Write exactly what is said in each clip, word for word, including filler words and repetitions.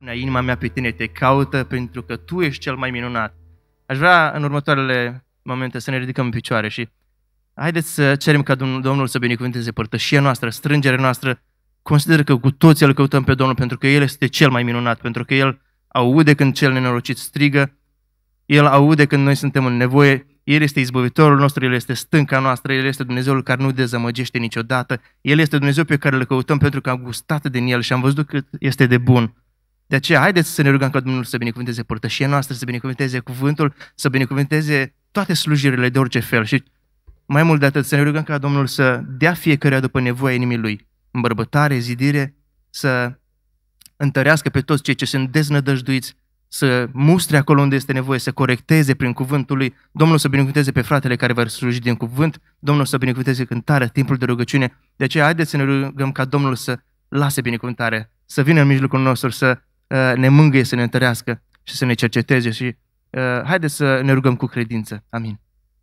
inima mea pe tine te caută pentru că tu ești cel mai minunat. Aș vrea în următoarele momente să ne ridicăm în picioare și haideți să cerem ca Domnul să binecuvânteze părtășia noastră, strângerea noastră. Consider că cu toții îl căutăm pe Domnul pentru că El este cel mai minunat, pentru că El aude când cel nenorocit strigă, El aude când noi suntem în nevoie, El este izbăvitorul nostru, El este stânca noastră, El este Dumnezeul care nu dezamăgește niciodată, El este Dumnezeu pe care îl căutăm pentru că am gustat din El și am văzut cât este de bun. De aceea, haideți să ne rugăm ca Domnul să binecuvânteze părtășia noastră, să binecuvânteze cuvântul, să binecuvânteze toate slujirile de orice fel și mai mult de atât, să ne rugăm ca Domnul să dea fiecăruia după nevoia inimii Lui, îmbărbătare, zidire, să întărească pe toți cei ce sunt deznădăjduiți, să mustre acolo unde este nevoie, să corecteze prin cuvântul Lui, Domnul să binecuvânteze pe fratele care va sluji din cuvânt, Domnul să binecuvânteze cântarea, timpul de rugăciune. De aceea, haideți să ne rugăm ca Domnul să lase binecuvântare, să vină în mijlocul nostru, să uh, ne mângâie, să ne întărească și să ne cerceteze și uh, haideți să ne rugăm cu credință. Amin.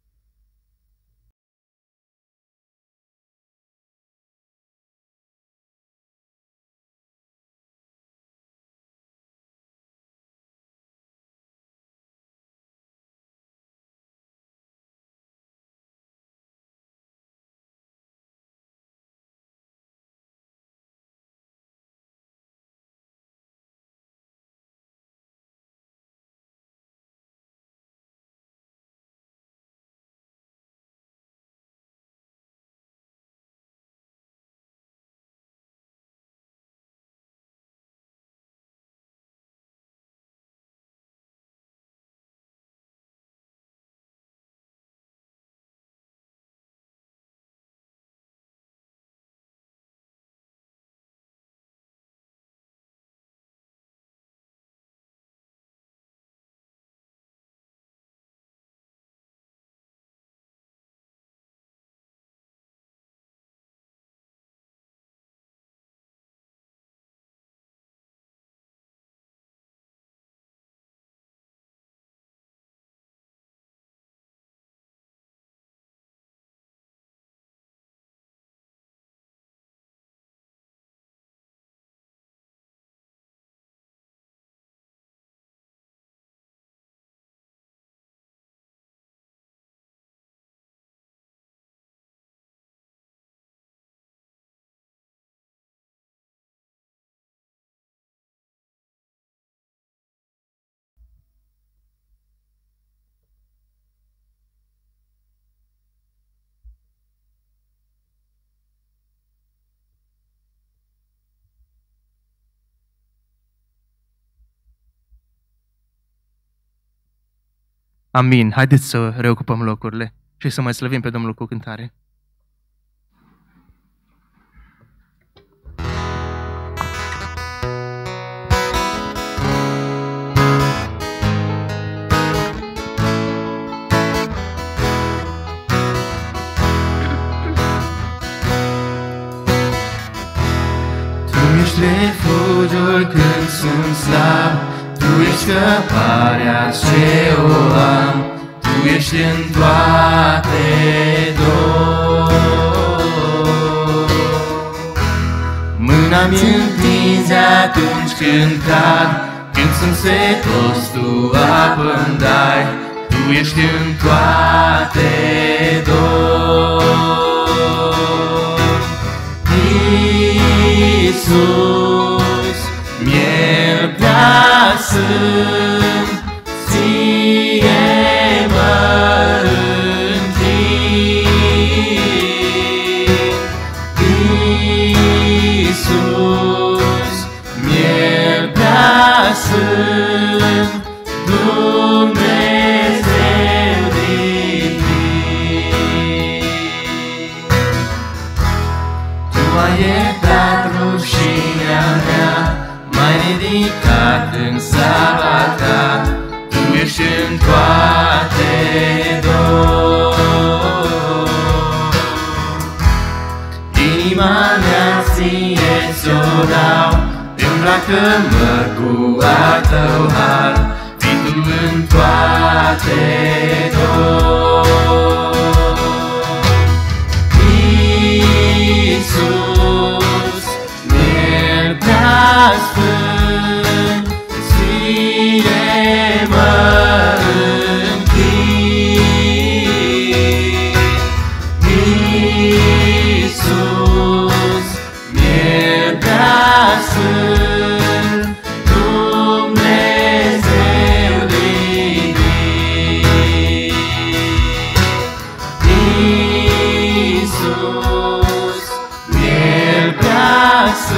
Amin. Haideți să reocupăm locurile și să mai slăvim pe Domnul cu cântare. Tu ești refugiul când sunt slab, Tu ești scăparea ce o am, Tu ești în toate două. Mâna-mi întinzi atunci când cad, când sunt setos, Tu apă-mi dai, Tu ești în toate două. Iisus, miel prea sfânt, ție mă închin. Iisus, miel prea sfânt, Dumnezeu divin. Tu ai iertat rușinea mea, m-ai ridicat în slava Ta, Tu ești în toate două. Inima mea ție ți-o dau, îmbracă-mă cu al Tău har, fii Tu în toate două. Iisus, miel prea sfânt,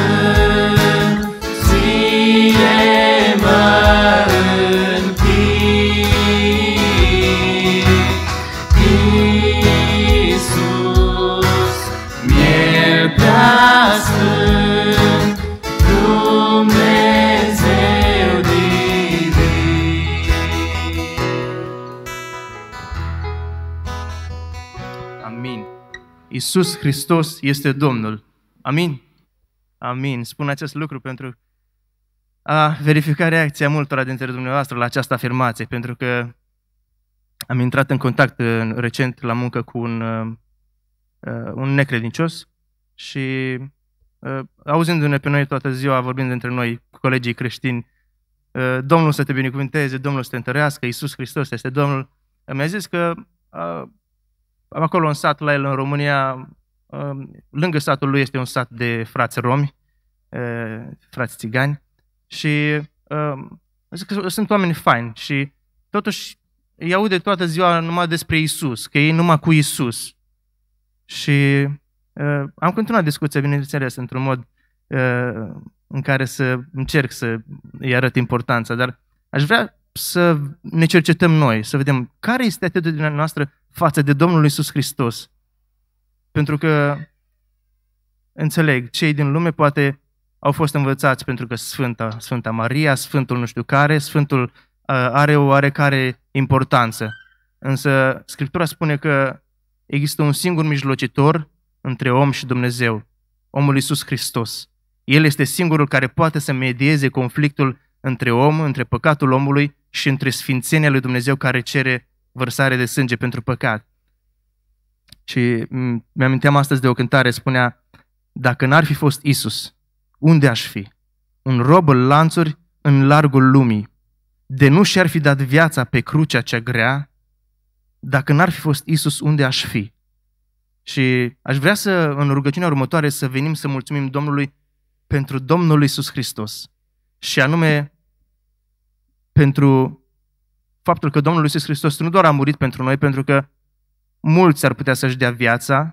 Sfânt, ție mă închin. Iisus, miel prea sfânt, Dumnezeu divin. Amin. Iisus Hristos este Domnul. Amin. Amin. Spun acest lucru pentru a verifica reacția multora dintre dumneavoastră la această afirmație, pentru că am intrat în contact uh, recent la muncă cu un, uh, un necredincios și uh, auzindu-ne pe noi toată ziua, vorbind între noi, cu colegii creștini, uh, Domnul să te binecuvânteze, Domnul să te întărească, Iisus Hristos este Domnul, mi-a zis că uh, acolo în sat la el în România, uh, lângă satul lui este un sat de frați romi, uh, frați țigani, și uh, zic că sunt oameni faini și totuși îi aude toată ziua numai despre Isus, că e numai cu Isus. Și uh, am continuat discuția, bineînțeles, într-un mod uh, în care să încerc să îi arăt importanța, dar aș vrea să ne cercetăm noi, să vedem care este atitudinea noastră față de Domnul Iisus Hristos. Pentru că, înțeleg, cei din lume poate au fost învățați pentru că Sfânta, Sfânta Maria, Sfântul nu știu care, Sfântul uh, are o oarecare importanță. Însă Scriptura spune că există un singur mijlocitor între om și Dumnezeu, omul Iisus Hristos. El este singurul care poate să medieze conflictul între om, între păcatul omului și între sfințenia lui Dumnezeu care cere vărsare de sânge pentru păcat. Și mi-aminteam astăzi de o cântare, spunea: dacă n-ar fi fost Isus, unde aș fi? Un rob în lanțuri în largul lumii. De nu și-ar fi dat viața pe crucea cea grea, dacă n-ar fi fost Isus, unde aș fi? Și aș vrea să, în rugăciunea următoare, să venim să mulțumim Domnului pentru Domnul Iisus Hristos. Și anume, pentru faptul că Domnul Iisus Hristos nu doar a murit pentru noi, pentru că mulți ar putea să-și dea viața,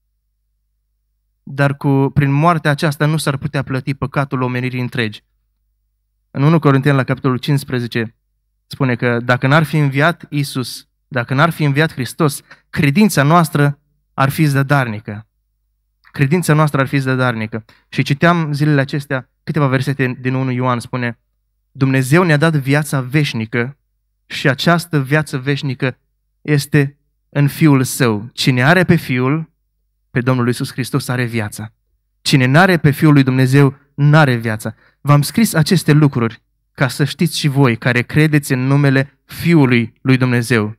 dar cu, prin moartea aceasta nu s-ar putea plăti păcatul omenirii întregi. În unu Corinteni, la capitolul cincisprezece, spune că dacă n-ar fi înviat Iisus, dacă n-ar fi înviat Hristos, credința noastră ar fi zădarnică. Credința noastră ar fi zădarnică. Și citeam zilele acestea câteva versete din unu Ioan, spune: Dumnezeu ne-a dat viața veșnică și această viață veșnică este în Fiul Său. Cine are pe Fiul, pe Domnul Iisus Hristos, are viața. Cine n-are pe Fiul lui Dumnezeu, n-are viața. V-am scris aceste lucruri ca să știți și voi care credeți în numele Fiului lui Dumnezeu.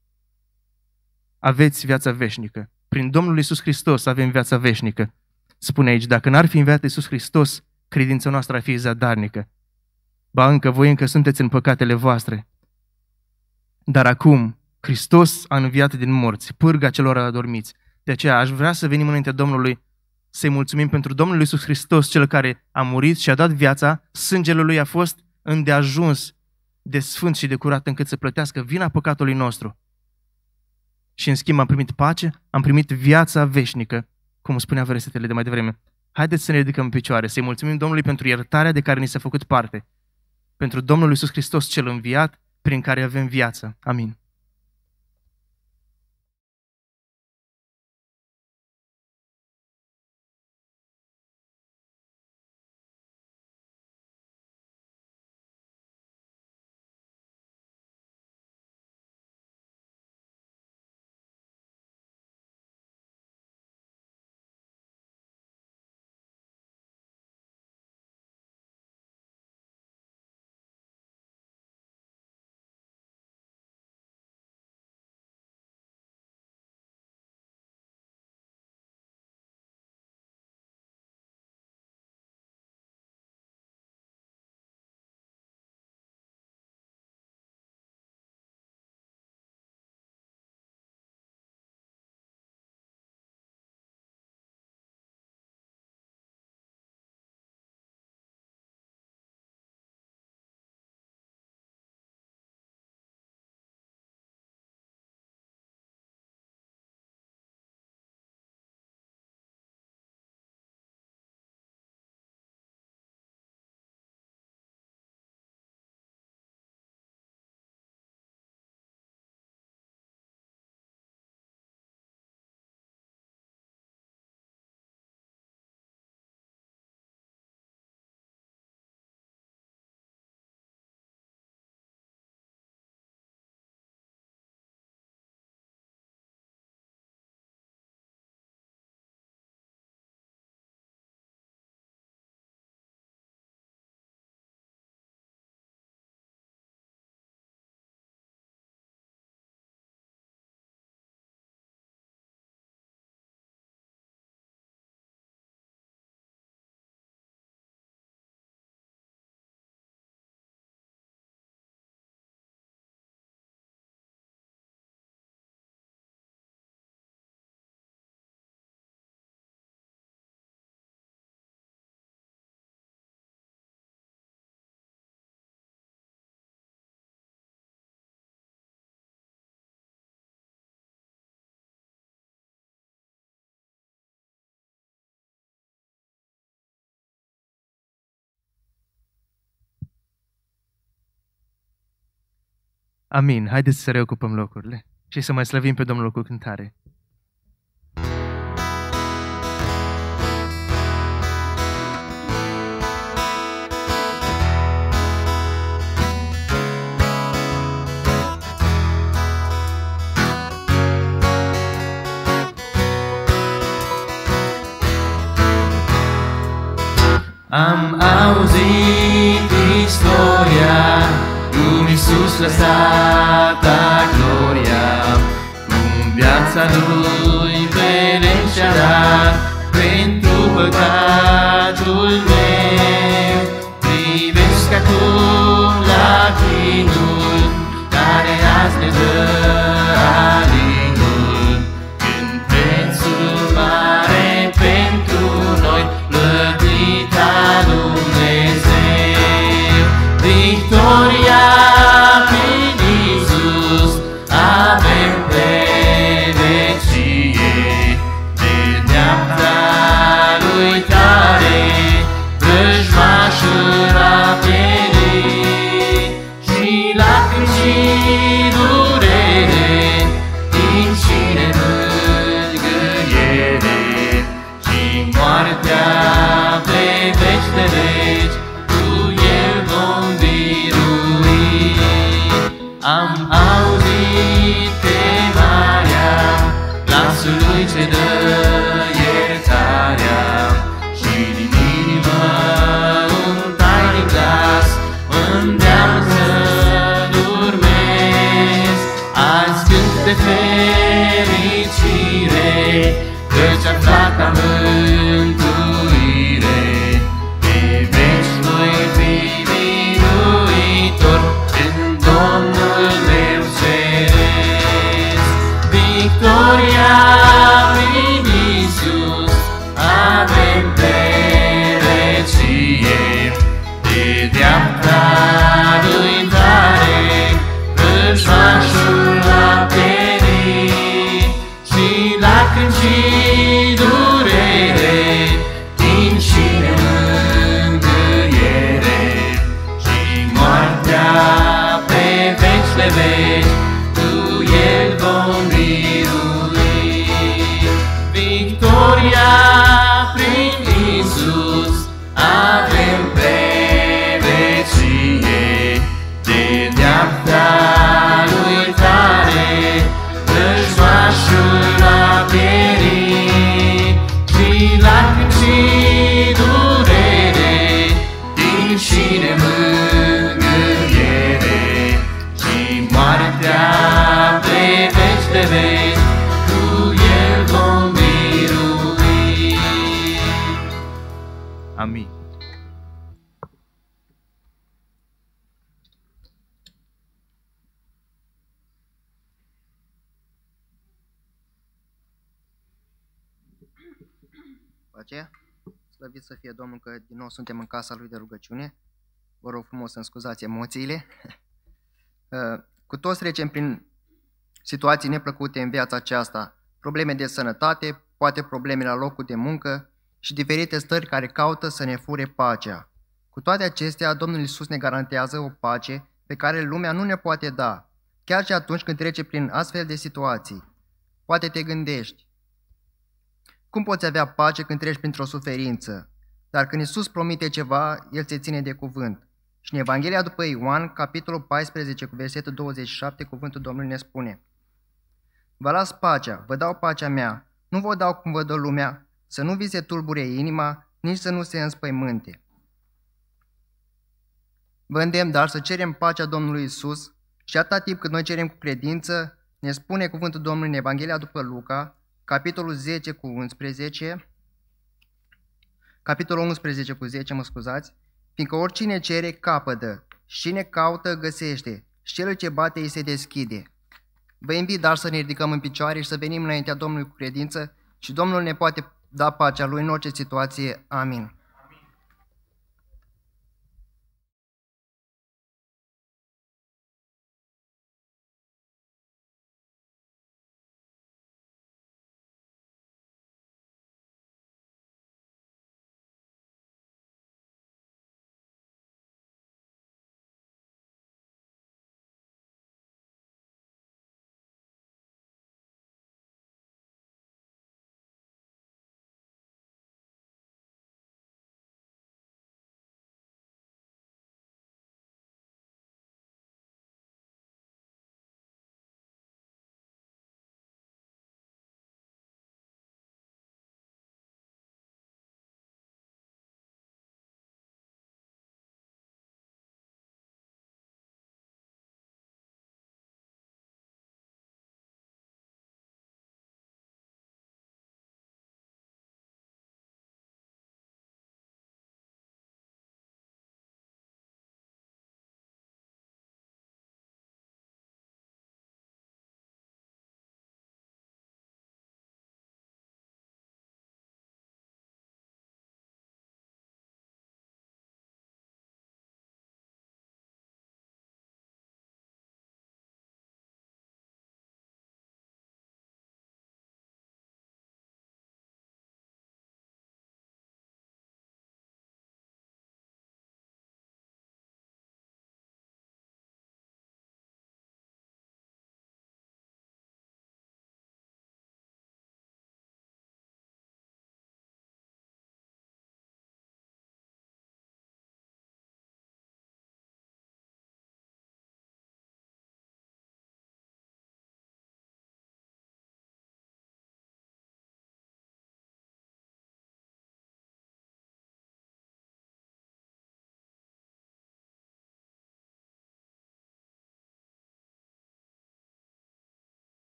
Aveți viața veșnică. Prin Domnul Iisus Hristos avem viața veșnică. Spune aici, dacă n-ar fi înviat Iisus Hristos, credința noastră ar fi zadarnică. Ba încă, voi încă sunteți în păcatele voastre. Dar acum, Hristos a înviat din morți, pârga celor adormiți. De aceea aș vrea să venim înaintea Domnului să-i mulțumim pentru Domnul Iisus Hristos, Cel care a murit și a dat viața. Sângele Lui a fost îndeajuns de sfânt și de curat încât să plătească vina păcatului nostru. Și în schimb am primit pace, am primit viața veșnică, cum spunea versetele de mai devreme. Haideți să ne ridicăm în picioare, să-i mulțumim Domnului pentru iertarea de care ni s-a făcut parte, pentru Domnul Iisus Hristos cel înviat, prin care avem viață. Amin. Amin. Haideți să reocupăm locurile și să mai slăvim pe Domnul cu cântare. Am auzit istoria cum Iisus lăsat a gloria, cum viața Lui pe lemn și-a dat pentru păcatul meu. Privesc acum la chinul care azi ne dă alinul, când prețul mare pentru noi plătit a Dumnezeu. Victoria prin Iisus avem pe vecie, de dreapta Lui tare vrăjmașul a pierit, și lacrimi și durere, timp și nemângâiere, și moartea pe veci de veci, cu El vom birui. Am auzit chemarea glasului ce dă iertarea, și din inimă un tainic glas mă îndeamnă să durmesc. Azi cânt de fericire, căci aflat am mântuire, pe veci voi fi biruitor în Domnul meu ceresc. Victoria prin Iisus avem pe vecie, de dreapta Lui tare vrăjmașul a pierit, și lacrimi și durere, timp și nemângâiere, și moartea pe veci de veci, cu El vom birui. Victoria prin Iisus avem pe vecie, de dreapta Lui tare vrăjmașul a pierit, și lacrimi și durere, timp și nemângâiere, și moartea pe veci de veci, cu El vom birui. Amin. Pace? Slăvit să fie Domnul că din nou suntem în casa Lui de rugăciune. Vă rog frumos să-mi scuzați emoțiile. Cu toți trecem prin situații neplăcute în viața aceasta, probleme de sănătate, poate probleme la locul de muncă și diferite stări care caută să ne fure pacea. Cu toate acestea, Domnul Iisus ne garantează o pace pe care lumea nu ne poate da, chiar și atunci când trece prin astfel de situații. Poate te gândești, cum poți avea pace când treci printr-o suferință? Dar când Iisus promite ceva, El se ține de cuvânt. Și în Evanghelia după Ioan, capitolul paisprezece, cu versetul douăzeci și șapte, cuvântul Domnului ne spune: Vă las pacea, vă dau pacea mea, nu vă dau cum vă dă lumea, să nu vi se tulbure inima, nici să nu se înspăimânte. Vă îndemn, dar să cerem pacea Domnului Iisus și atâta timp cât noi cerem cu credință, ne spune cuvântul Domnului în Evanghelia după Luca, capitolul zece cu unsprezece, capitolul unsprezece cu zece, mă scuzați, fiindcă oricine cere, capătă, și cine caută, găsește, și celui ce bate, îi se deschide. Vă invit, dar, să ne ridicăm în picioare și să venim înaintea Domnului cu credință și Domnul ne poate da pacea Lui în orice situație. Amin.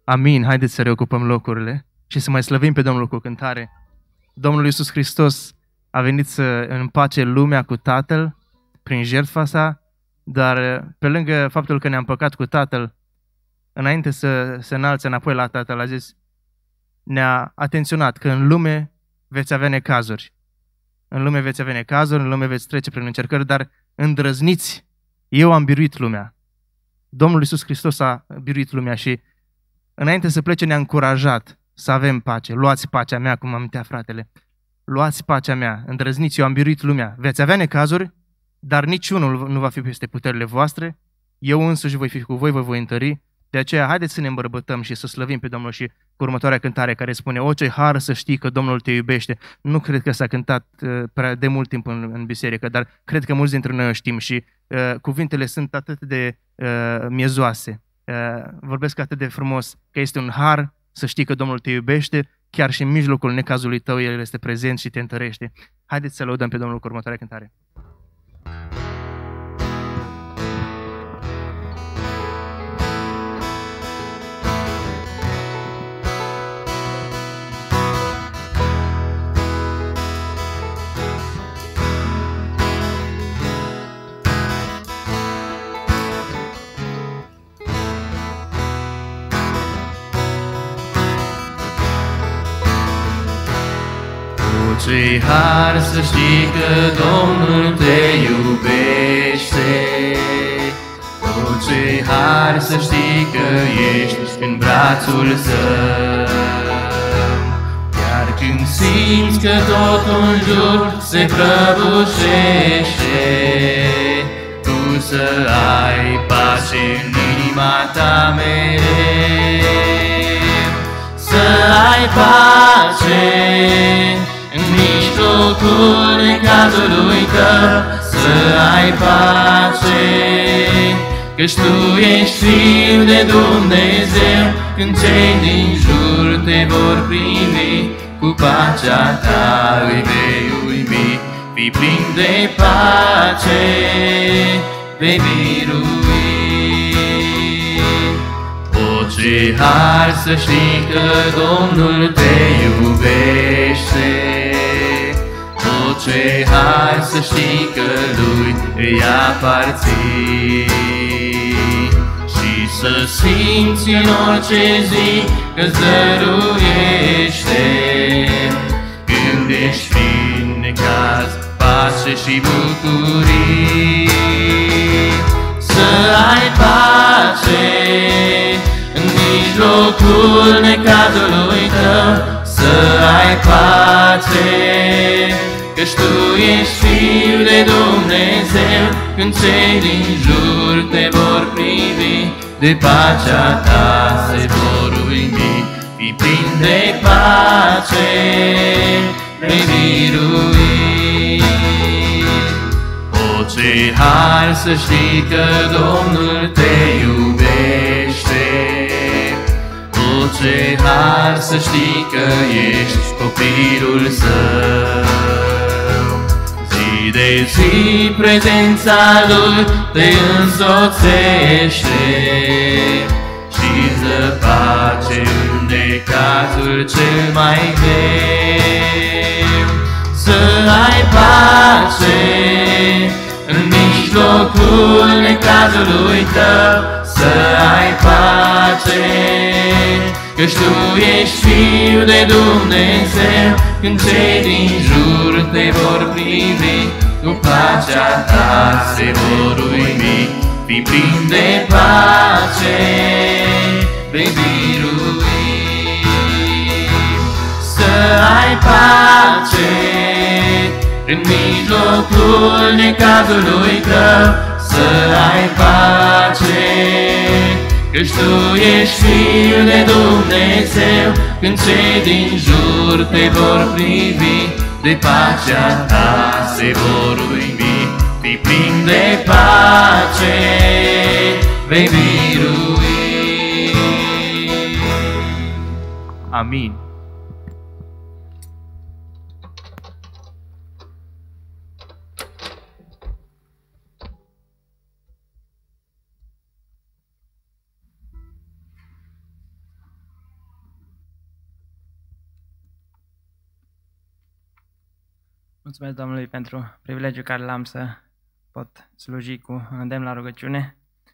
Amin. Haideți să reocupăm locurile și să mai slăvim pe Domnul cu o cântare. Domnul Iisus Hristos a venit să împace lumea cu Tatăl prin jertfa sa, dar pe lângă faptul că ne-a împăcat cu Tatăl, înainte să se înalțe înapoi la Tatăl, a zis, ne-a atenționat că în lume veți avea necazuri. În lume veți avea necazuri, în lume veți trece prin încercări, dar îndrăzniți, eu am biruit lumea. Domnul Iisus Hristos a biruit lumea și înainte să plece ne-a încurajat să avem pace. Luați pacea mea, cum amintea fratele. Luați pacea mea, îndrăzniți, eu am biruit lumea. Veți avea necazuri, dar niciunul nu va fi peste puterile voastre. Eu însuși voi fi cu voi, vă voi întări. De aceea, haideți să ne îmbărbătăm și să slăvim pe Domnul și cu următoarea cântare care spune: o, ce har să știi că Domnul te iubește. Nu cred că s-a cântat uh, prea de mult timp în, în biserică, dar cred că mulți dintre noi o știm și uh, cuvintele sunt atât de uh, miezoase. Uh, vorbesc atât de frumos că este un har să știi că Domnul te iubește, chiar și în mijlocul necazului tău El este prezent și te întărește. Haideți să lăudăm pe Domnul cu următoarea cântare. Ce har să știi că Domnul te iubește, o, ce har să știi că ești în brațul Său. Iar când simți că totul în jur se prăbușește, tu să ai pace în inima ta mereu, să ai pace în mijlocul necazului tău, să ai pace, căci tu ești Fiul de Dumnezeu. Când cei din jur te vor primi, cu pacea ta îi vei uimi. Fii plin de pace, vei birui. O, ce har să știi că Domnul te iubește, o, ce har să știi că Lui îi aparții, și să simți în orice zi că-ți dăruiește, când ești în necaz, pace și bucurii. Să ai pace în mijlocul necazului tău, să ai pace, căci tu ești Fiul de Dumnezeu. Când cei din jur te vor privi, de pacea ta se vor uimi. Fii plin de pace, vei birui. O, ce har să știi că Domnul te iubește, o, ce har să știi că ești copilul Său. Zi de zi prezența Lui te însoțește și-ți dă pace în necazul cel mai greu. Să ai pace în mijlocul necazului tău, să ai pace, căci tu ești Fiul de Dumnezeu. Când cei din jur te vor privi, cu pacea ta se vor uimi. Fii plin de pace, vei birui. Să ai pace în mijlocul necazului tău, să ai pace, căci tu ești Fiul de Dumnezeu. Când cei din jur te vor privi, de pacea ta se vor uimi. Fii plin de pace, vei birui. Amin. Mulțumesc Domnului pentru privilegiul care l-am să pot sluji cu îndemn la rugăciune.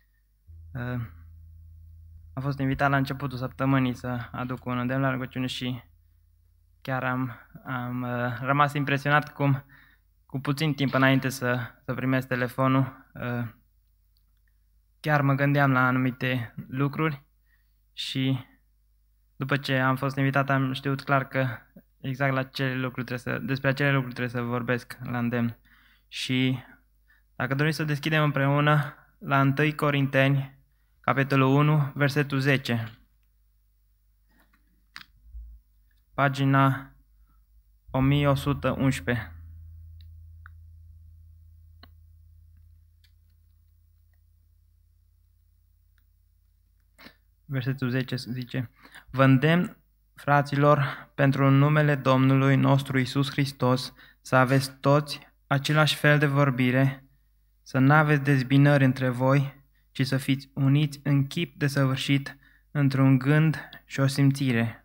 Am fost invitat la începutul săptămânii să aduc un îndemn la rugăciune și chiar am, am rămas impresionat cum cu puțin timp înainte să, să primesc telefonul, chiar mă gândeam la anumite lucruri și după ce am fost invitat am știut clar că exact la acele lucruri trebuie să, despre acele lucruri trebuie să vorbesc la îndemn. Și dacă doriți să deschidem împreună la întâi Corinteni, capitolul unu, versetul zece. Pagina o mie o sută unsprezece. Versetul zece zice: Vă îndemn, fraților, pentru numele Domnului nostru Iisus Hristos, să aveți toți același fel de vorbire, să nu aveți dezbinări între voi, ci să fiți uniți în chip desăvârșit într-un gând și o simțire.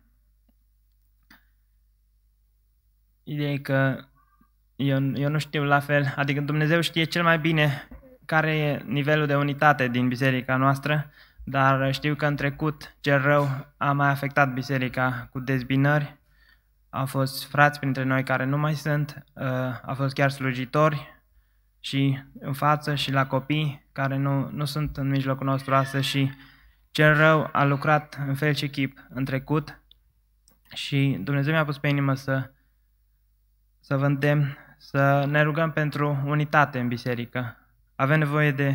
Ideea e că eu, eu nu știu la fel, adică Dumnezeu știe cel mai bine care e nivelul de unitate din biserica noastră, dar știu că în trecut cel rău a mai afectat biserica cu dezbinări. Au fost frați printre noi care nu mai sunt, au fost chiar slujitori și în față și la copii care nu, nu sunt în mijlocul nostru astăzi și cel rău a lucrat în fel și chip în trecut și Dumnezeu mi-a pus pe inimă să, să vă îndemn să ne rugăm pentru unitate în biserică. Avem nevoie de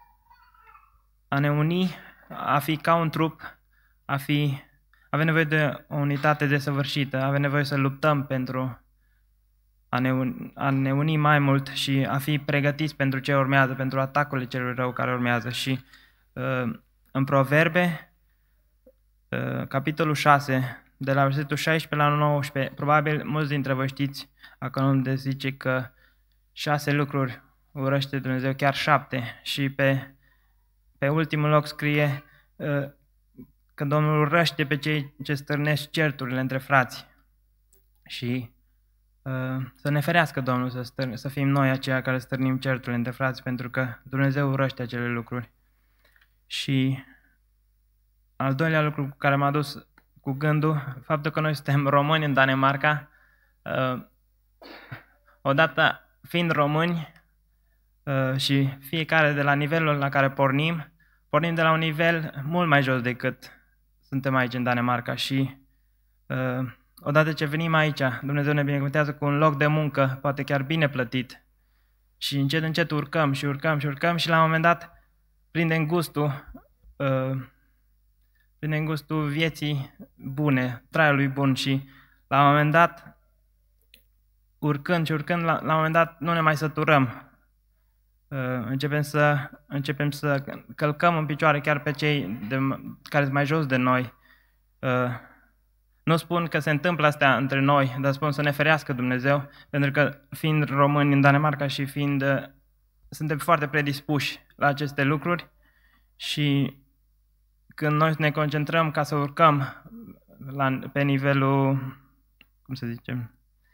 a ne uni, a fi ca un trup, a fi, avem nevoie de o unitate desăvârșită, avem nevoie să luptăm pentru a ne, uni, a ne uni mai mult și a fi pregătiți pentru ce urmează, pentru atacurile celui rău care urmează. Și uh, în Proverbe, uh, capitolul șase, de la versetul șaisprezece la nouăsprezece, probabil mulți dintre voi știți, acolo unde zice că șase lucruri urăște Dumnezeu, chiar șapte, și pe Pe ultimul loc scrie uh, că Domnul urăște pe cei ce stârnesc certurile între frați. Și uh, să ne ferească Domnul să, stâr- să fim noi aceia care stârnim certurile între frați, pentru că Dumnezeu urăște acele lucruri. Și al doilea lucru cu care m-a dus cu gândul, faptul că noi suntem români în Danemarca, uh, odată fiind români, și fiecare de la nivelul la care pornim, pornim de la un nivel mult mai jos decât suntem aici în Danemarca și uh, odată ce venim aici, Dumnezeu ne binecuvântează cu un loc de muncă, poate chiar bine plătit și încet încet urcăm și urcăm și urcăm și la un moment dat prindem gustul, uh, prindem gustul vieții bune, traiului bun și la un moment dat, urcând și urcând, la, la un moment dat nu ne mai săturăm. Uh, începem să, începem să călcăm în picioare chiar pe cei de, care sunt mai jos de noi. Uh, nu spun că se întâmplă astea între noi, dar spun să ne ferească Dumnezeu, pentru că fiind români în Danemarca și fiind, uh, suntem foarte predispuși la aceste lucruri și când noi ne concentrăm ca să urcăm la, pe nivelul, cum să zicem,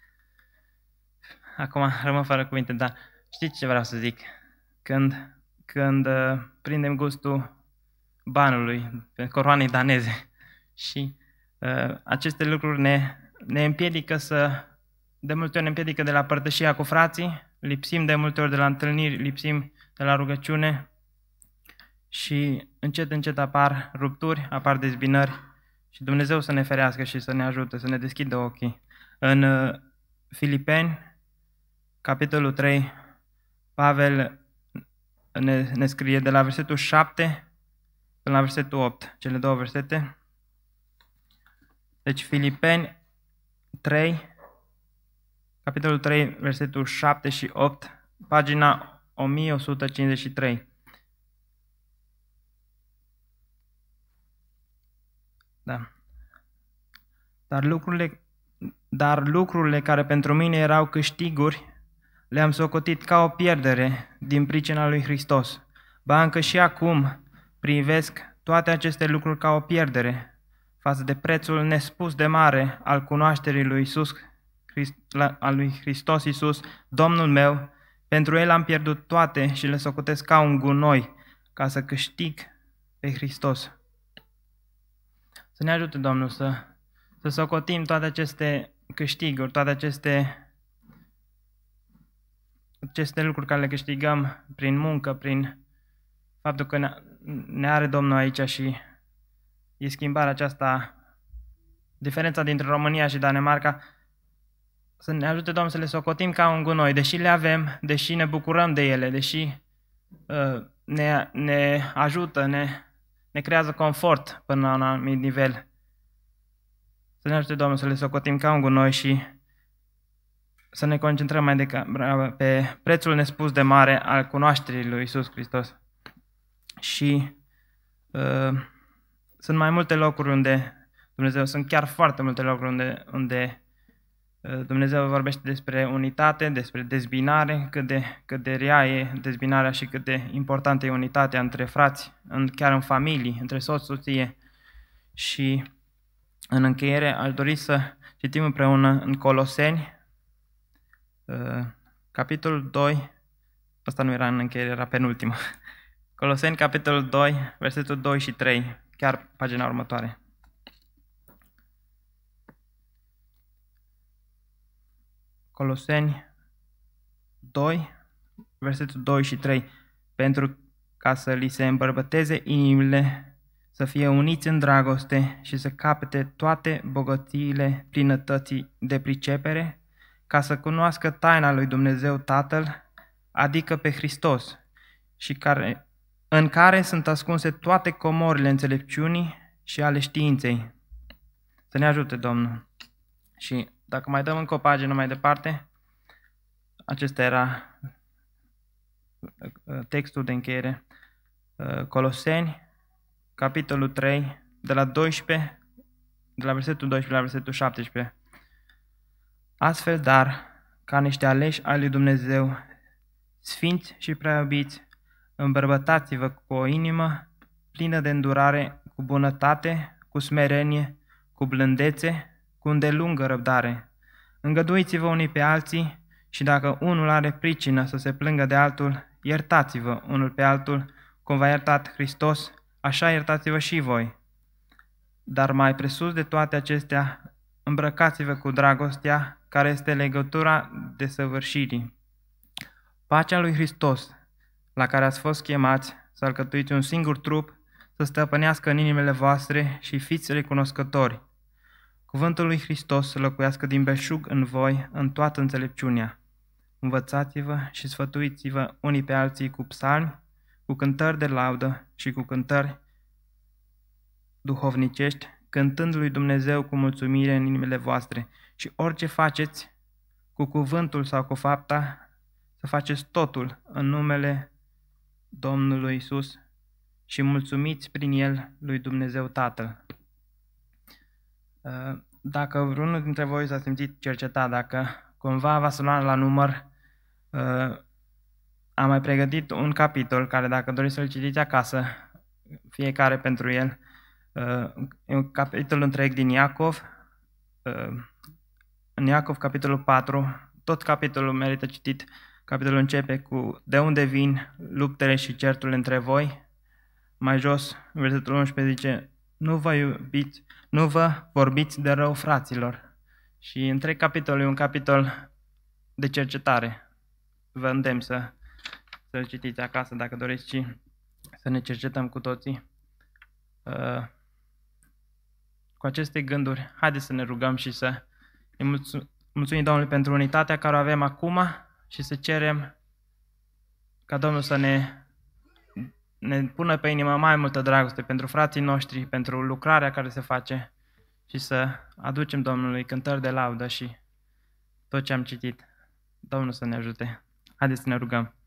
acum rămân fără cuvinte, dar știți ce vreau să zic? Când, când uh, prindem gustul banului, pe coroanei daneze și uh, aceste lucruri ne, ne împiedică să, de multe ori ne împiedică de la părtășia cu frații, lipsim de multe ori de la întâlniri, lipsim de la rugăciune și încet, încet apar rupturi, apar dezbinări și Dumnezeu să ne ferească și să ne ajute, să ne deschidă ochii. În uh, Filipeni, capitolul trei, Pavel ne, ne scrie de la versetul șapte până la versetul opt, cele două versete. Deci Filipeni trei, capitolul trei, versetul șapte și opt, pagina o mie o sută cincizeci și trei. Da. Dar lucrurile, dar lucrurile care pentru mine erau câștiguri, le-am socotit ca o pierdere din pricina lui Hristos. Ba încă și acum privesc toate aceste lucruri ca o pierdere față de prețul nespus de mare al cunoașterii lui Iisus, al lui Hristos Iisus, Domnul meu, pentru El am pierdut toate și le socotesc ca un gunoi, ca să câștig pe Hristos. Să ne ajute, Domnul, să, să socotim toate aceste câștiguri, toate aceste, aceste lucruri care le câștigăm prin muncă, prin faptul că ne, ne are Domnul aici și e schimbarea aceasta, diferența dintre România și Danemarca, să ne ajute, Domnul, să le socotim ca un gunoi, deși le avem, deși ne bucurăm de ele, deși uh, ne, ne ajută, ne, ne creează confort până la un anumit nivel. Să ne ajute, Domnul, să le socotim ca un gunoi și să ne concentrăm mai degrabă pe prețul nespus de mare al cunoașterii lui Iisus Hristos. Și uh, sunt mai multe locuri unde Dumnezeu, sunt chiar foarte multe locuri unde, unde uh, Dumnezeu vorbește despre unitate, despre dezbinare, cât de, cât de rea e dezbinarea și cât de importantă e unitatea între frați, în, chiar în familii, între soț-soție. Și în încheiere aș dori să citim împreună în Coloseni, uh, capitolul doi, ăsta nu era în încheiere, era penultimul. Coloseni, capitolul doi, versetul doi și trei, chiar pagina următoare. Coloseni doi, versetul doi și trei. Pentru ca să li se îmbărbăteze inimile, să fie uniți în dragoste și să capete toate bogățiile plinătății de pricepere, ca să cunoască taina lui Dumnezeu Tatăl, adică pe Hristos, și care, în care sunt ascunse toate comorile înțelepciunii și ale științei. Să ne ajute, Domnul. Și dacă mai dăm încă o pagină mai departe, acesta era textul de încheiere. Coloseni, capitolul trei, de la doisprezece, de la versetul doisprezece la versetul șaptesprezece. Astfel, dar, ca niște aleși ai lui Dumnezeu, sfinți și prea iubiți, îmbărbătați-vă cu o inimă plină de îndurare, cu bunătate, cu smerenie, cu blândețe, cu îndelungă răbdare. Îngăduiți-vă unii pe alții și dacă unul are pricină să se plângă de altul, iertați-vă unul pe altul, cum v-a iertat Hristos, așa iertați-vă și voi. Dar mai presus de toate acestea, îmbrăcați-vă cu dragostea, care este legătura desăvârșirii. Pacea lui Hristos, la care ați fost chemați să alcătuiți un singur trup, să stăpânească în inimile voastre și fiți recunoscători. Cuvântul lui Hristos să locuiască din belșug în voi, în toată înțelepciunea. Învățați-vă și sfătuiți-vă unii pe alții cu psalmi, cu cântări de laudă și cu cântări duhovnicești, cântând lui Dumnezeu cu mulțumire în inimile voastre. Și orice faceți, cu cuvântul sau cu fapta, să faceți totul în numele Domnului Iisus și mulțumiți prin El lui Dumnezeu Tatăl. Dacă vreunul dintre voi s-a simțit cercetat, dacă cumva v-a sunat la număr, am mai pregătit un capitol care, dacă doriți să-l citiți acasă, fiecare pentru el, e un capitol întreg din Iacov, în Iacov capitolul patru, tot capitolul merită citit. Capitolul începe cu de unde vin luptele și certurile între voi. Mai jos, versetul unsprezece zice, nu vă iubiți, nu vă vorbiți de rău, fraților. Și întreg capitolul e un capitol de cercetare. Vă îndemn să, să-l citiți acasă dacă doriți și să ne cercetăm cu toții. Uh, cu aceste gânduri, haideți să ne rugăm și să îi mulțum- mulțumim Domnului pentru unitatea care o avem acum și să cerem ca Domnul să ne, ne pună pe inimă mai multă dragoste pentru frații noștri, pentru lucrarea care se face și să aducem Domnului cântări de laudă și tot ce am citit. Domnul să ne ajute. Haideți să ne rugăm.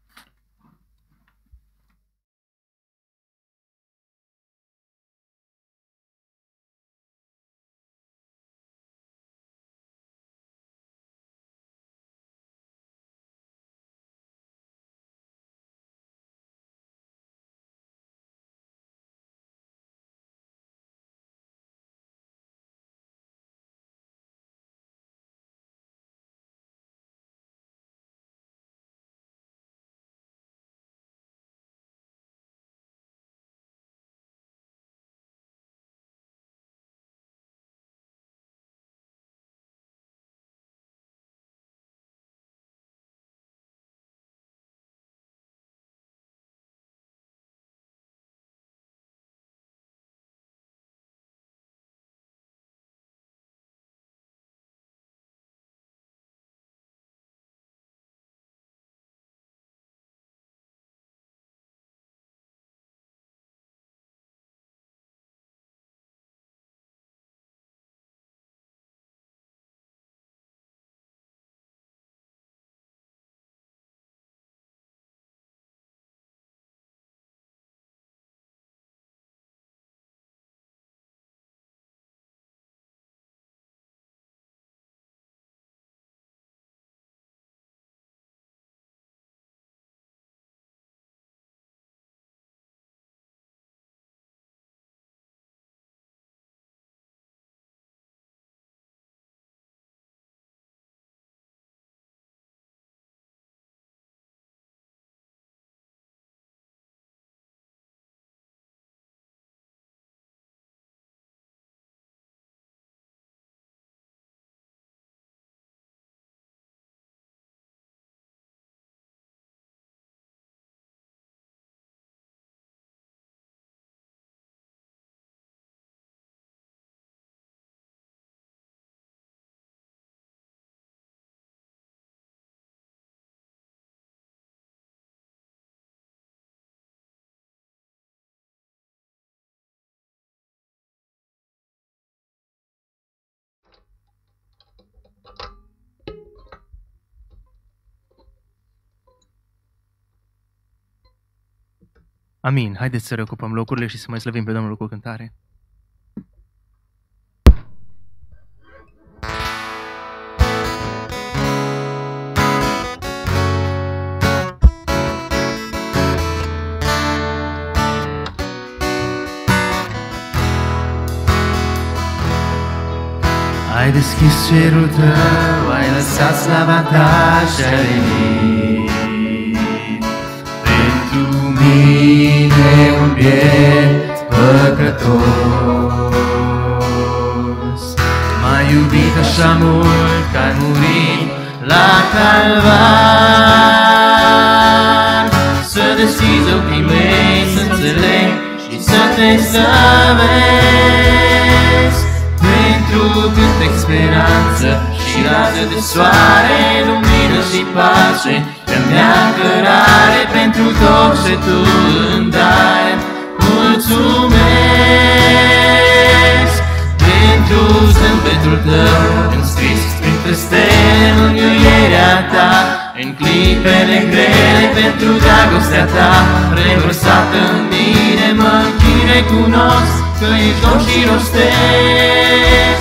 Amin. Haideți să reocupăm locurile și să mai slăvim pe Domnul cu o cântare. Ai deschis cerul tău, ai lăsat slava ta și ai venit pentru mine un biet păcătos. M-ai iubit așa mult că ai murit la calvar, să deschizi ochii mei, să înțeleg și să te slăvesc. Pentru cântec speranță și rază de soare, lumină și pace, că-mi dea cărare pentru tot ce Tu îmi dai. Mulțumesc pentru zâmbetul Tău înscris printre stele, mângâierea Ta în clipele grele, pentru dragostea Ta revărsată în mine. Mă închin, recunosc că ești Domn și rostesc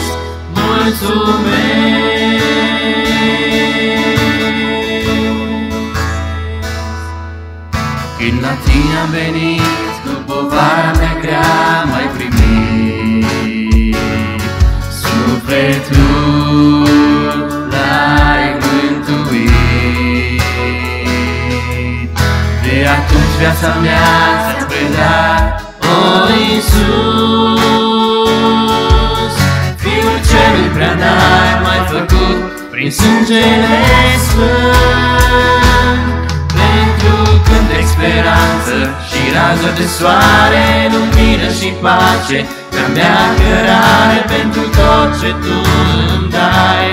mulțumesc. Când la Tine am venit, cu povara mea grea m-ai primit, sufletul l-ai mântuit. De atunci viața mea ți-am predat, o Iisus, Fiul Celui Preanalt m-ai făcut prin sângele sfânt. Pentru cântec speranță și rază de soare, lumină și pace, că-mi dea cărare pentru tot ce Tu îmi dai.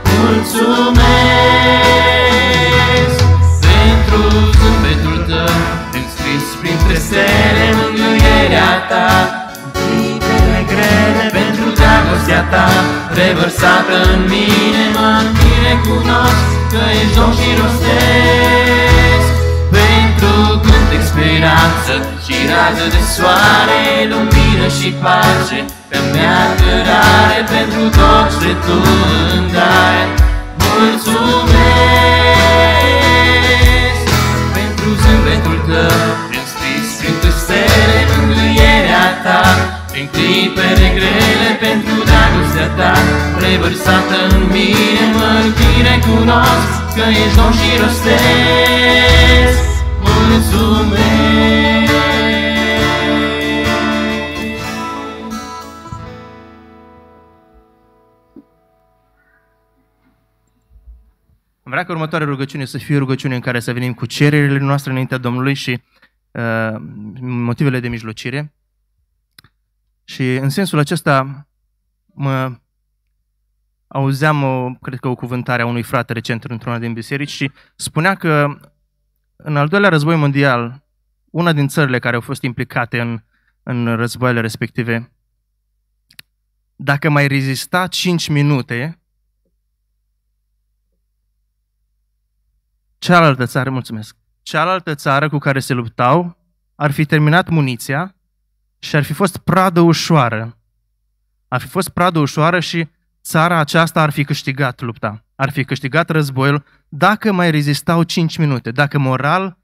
Mulțumesc pentru zâmbetul Tău înscris printre stele, mângâierea Ta în clipele grele, pentru dragostea Ta revărsată în mine. Mă închin, recunosc că ești Domn și rostesc pentru cântec speranță și rază de soare, lumină și pace, că-mi dea cărare pentru tot ce Tu îmi dai. Mulțumesc pentru zâmbetul Tău înscris printre stele, mângâierea Ta în clipele grele, pentru dragostea Ta revărsată în mine. Mă închin, recunosc că ești Domn și rostesc mulțumesc. Vreau ca următoarea rugăciune să fie o rugăciune în care să venim cu cererile noastre înaintea Domnului și uh, motivele de mijlocire. Și în sensul acesta mă auzeam, o, cred că o cuvântare a unui frate recent într-una din biserici și spunea că în al doilea război mondial, una din țările care au fost implicate în, în războaiele respective, dacă mai rezista cinci minute, cealaltă țară, mulțumesc, cealaltă țară cu care se luptau ar fi terminat muniția și ar fi fost pradă ușoară. Ar fi fost pradă ușoară și țara aceasta ar fi câștigat lupta. Ar fi câștigat războiul dacă mai rezistau cinci minute, dacă moral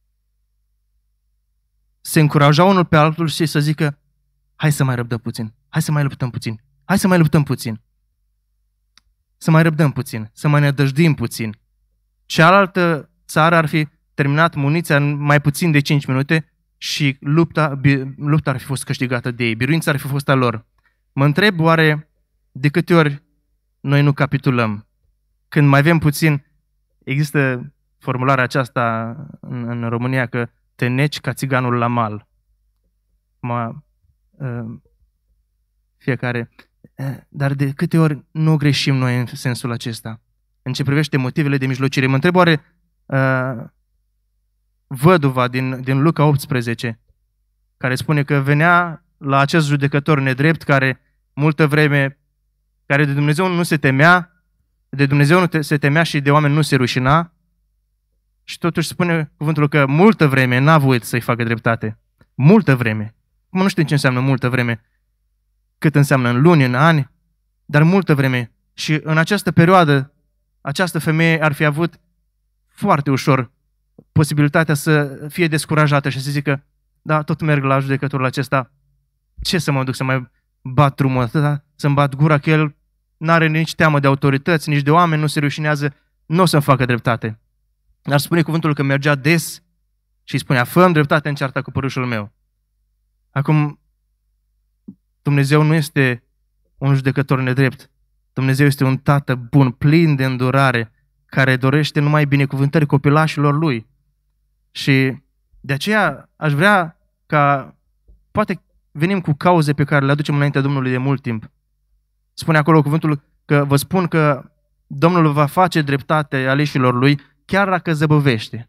se încurajau unul pe altul și să zică hai să mai răbdăm puțin, hai să mai luptăm puțin, hai să mai luptăm puțin, să mai răbdăm puțin, să mai ne dăjduim puțin. Cealaltă țară ar fi terminat muniția în mai puțin de cinci minute și lupta, lupta ar fi fost câștigată de ei, biruința ar fi fost a lor. Mă întreb oare de câte ori noi nu capitulăm? Când mai avem puțin, există formularea aceasta în, în România că te neci ca țiganul la mal. Ma, uh, fiecare. Uh, dar de câte ori nu greșim noi în sensul acesta? În ce privește motivele de mijlocire. Mă întreb oare uh, văduva din, din Luca optsprezece, care spune că venea la acest judecător nedrept care multă vreme, care de Dumnezeu nu se temea, de Dumnezeu nu se temea și de oameni nu se rușina, și totuși spune cuvântul că multă vreme n-a voit să-i facă dreptate. multă vreme. Acum nu știu ce înseamnă multă vreme, cât înseamnă în luni, în ani, dar multă vreme. Și în această perioadă, această femeie ar fi avut foarte ușor posibilitatea să fie descurajată și să zică, da, tot merg la judecătorul acesta, ce să mă duc să mai bat drumul atâta, să-mi bat gura, că el n-are nici teamă de autorități, nici de oameni, nu se rușinează, nu o să-mi facă dreptate. Dar spune cuvântul că mergea des și îi spunea, fă-mi dreptate în cearta cu părușul meu. Acum, Dumnezeu nu este un judecător nedrept. Dumnezeu este un tată bun, plin de îndurare, care dorește numai binecuvântări copilașilor lui. Și de aceea aș vrea ca, poate venim cu cauze pe care le aducem înaintea Domnului de mult timp. Spune acolo cuvântul că vă spun că Domnul va face dreptate aleșilor lui, chiar dacă zăbovește.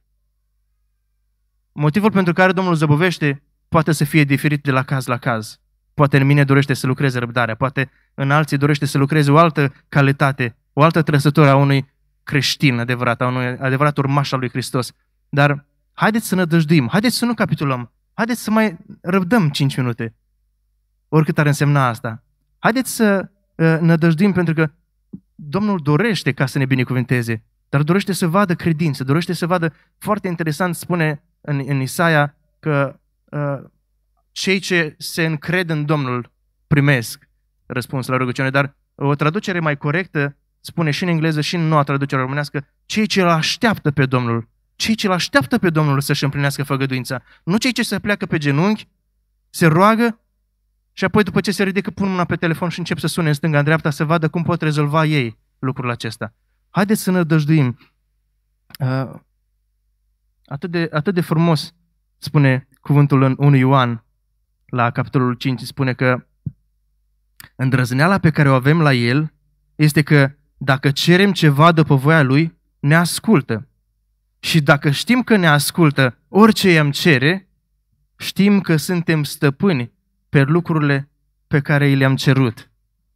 Motivul pentru care Domnul zăbovește poate să fie diferit de la caz la caz. Poate în mine dorește să lucreze răbdarea, poate în alții dorește să lucreze o altă calitate, o altă trăsătură a unui creștin adevărat, a unui adevărat urmaș al lui Hristos. Dar haideți să nădăjduim, haideți să nu capitulăm, haideți să mai răbdăm cinci minute, oricât ar însemna asta. Haideți să uh, nădăjduim, pentru că Domnul dorește ca să ne binecuvânteze, dar dorește să vadă credință, dorește să vadă, foarte interesant spune în, în Isaia că uh, cei ce se încred în Domnul primesc răspuns la rugăciune, dar o traducere mai corectă spune și în engleză și în noua traducere românească, cei ce îl așteaptă pe Domnul, cei ce îl așteaptă pe Domnul să-și împlinească făgăduința, nu cei ce se pleacă pe genunchi, se roagă și apoi după ce se ridică pun mâna pe telefon și încep să sune în stânga, în dreapta, să vadă cum pot rezolva ei lucrul acesta. Haideți să ne dăjduim. Uh, atât, de, atât de frumos spune cuvântul în unu Ioan, la capitolul cinci, spune că îndrăzneala pe care o avem la El este că dacă cerem ceva după voia Lui, ne ascultă. Și dacă știm că ne ascultă orice i-am cere, știm că suntem stăpâni pe lucrurile pe care i le-am cerut.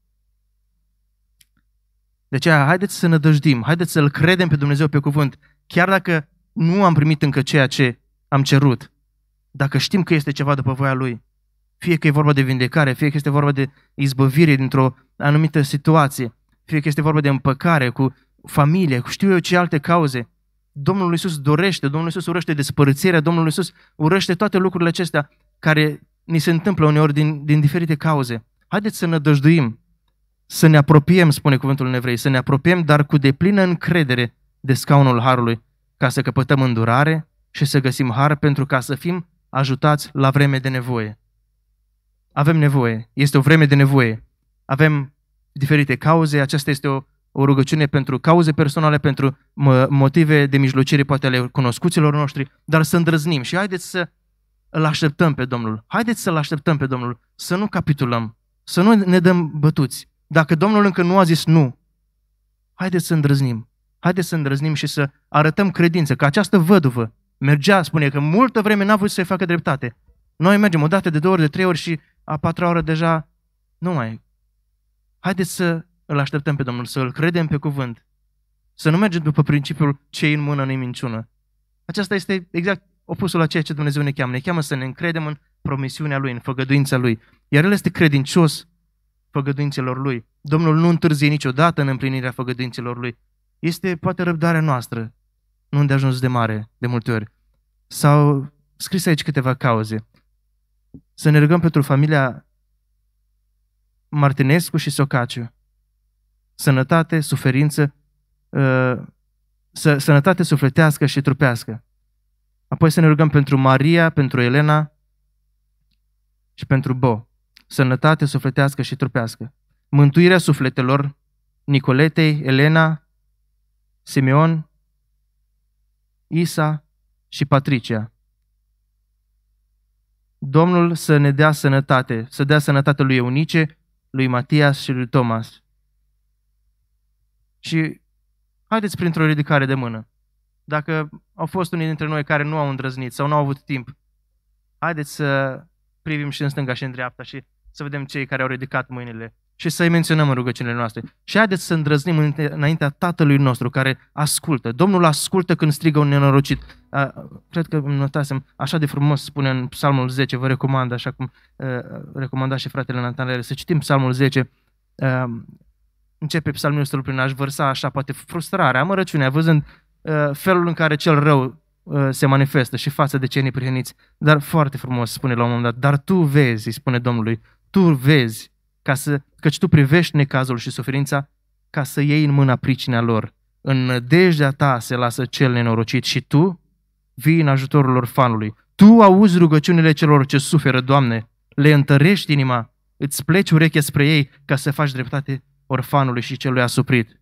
De aceea, haideți să ne dăjdim, haideți să-L credem pe Dumnezeu pe cuvânt, chiar dacă nu am primit încă ceea ce am cerut, dacă știm că este ceva după voia Lui. Fie că e vorba de vindecare, fie că este vorba de izbăvire dintr-o anumită situație, fie că este vorba de împăcare cu familie, cu știu eu ce alte cauze. Domnul Iisus dorește, Domnul Iisus urăște despărțirea, Domnul Iisus urăște toate lucrurile acestea care ni se întâmplă uneori din, din diferite cauze. Haideți să ne dăjduim, să ne apropiem, spune cuvântul în Evrei, să ne apropiem, dar cu deplină încredere de scaunul Harului, ca să căpătăm îndurare și să găsim har pentru ca să fim ajutați la vreme de nevoie. Avem nevoie, este o vreme de nevoie. Avem diferite cauze, aceasta este o, o rugăciune pentru cauze personale, pentru motive de mijlocire, poate ale cunoscuților noștri, dar să îndrăznim și haideți să îl așteptăm pe Domnul. Haideți să-L așteptăm pe Domnul, să nu capitulăm, să nu ne dăm bătuți. Dacă Domnul încă nu a zis nu, haideți să îndrăznim. Haideți să îndrăznim și să arătăm credință, că această văduvă mergea, spune că multă vreme n-a vrut să-i facă dreptate. Noi mergem o dată, de două ori, de trei ori și a patra oră deja nu mai. Haideți să îl așteptăm pe Domnul, să îl credem pe cuvânt. Să nu mergem după principiul ce în mână nu-i minciună. Aceasta este exact opusul la ceea ce Dumnezeu ne cheamă. Ne cheamă să ne încredem în promisiunea Lui, în făgăduința Lui. Iar El este credincios făgăduințelor Lui. Domnul nu întârzie niciodată în împlinirea făgăduințelor Lui. Este poate răbdarea noastră, nu unde a ajuns de mare, de multe ori. S-au scris aici câteva cauze. Să ne rugăm pentru familia Martinescu și Socaciu. Sănătate, suferință, uh, sănătate sufletească și trupească. Apoi să ne rugăm pentru Maria, pentru Elena și pentru Bo. Sănătate sufletească și trupească. Mântuirea sufletelor Nicoletei, Elena, Simeon, Isa și Patricia. Domnul să ne dea sănătate, să dea sănătate lui Eunice, lui Matias și lui Thomas. Și haideți printr-o ridicare de mână. Dacă au fost unii dintre noi care nu au îndrăznit sau nu au avut timp, haideți să privim și în stânga și în dreapta și să vedem cei care au ridicat mâinile și să-i menționăm în rugăciunile noastre. Și haideți să îndrăznim înaintea Tatălui nostru care ascultă. Domnul ascultă când strigă un nenorocit. Cred că îmi notasem, așa de frumos spune în Psalmul zece, vă recomand, așa cum recomanda și fratele Natanele, să citim Psalmul zece. Începe psalmistul prin a-și vărsa așa, poate frustrarea, amărăciunea, văzând felul în care cel rău se manifestă și față de cei neprihăniți. Dar foarte frumos spune la un moment dat, dar tu vezi, îi spune Domnului, tu vezi, ca să, căci tu privești necazul și suferința, ca să iei în mâna pricinea lor. În nădejdea ta se lasă cel nenorocit și tu vii în ajutorul orfanului. Tu auzi rugăciunile celor ce suferă, Doamne, le întărești inima, îți pleci urechea spre ei ca să faci dreptate orfanului și celui asuprit.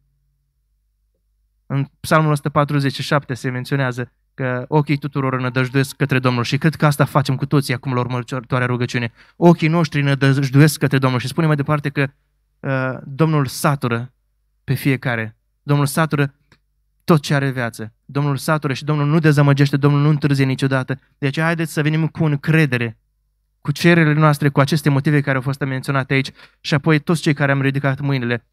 În Psalmul o sută patruzeci și șapte se menționează că ochii tuturor nădăjduiesc către Domnul și cred că asta facem cu toții acum la următoarea rugăciune. Ochii noștri nădăjduiesc către Domnul și spune mai departe că uh, Domnul satură pe fiecare. Domnul satură tot ce are viață. Domnul satură și Domnul nu dezamăgește, Domnul nu întârzie niciodată. De aceea haideți să venim cu încredere, cu cererile noastre, cu aceste motive care au fost menționate aici și apoi toți cei care am ridicat mâinile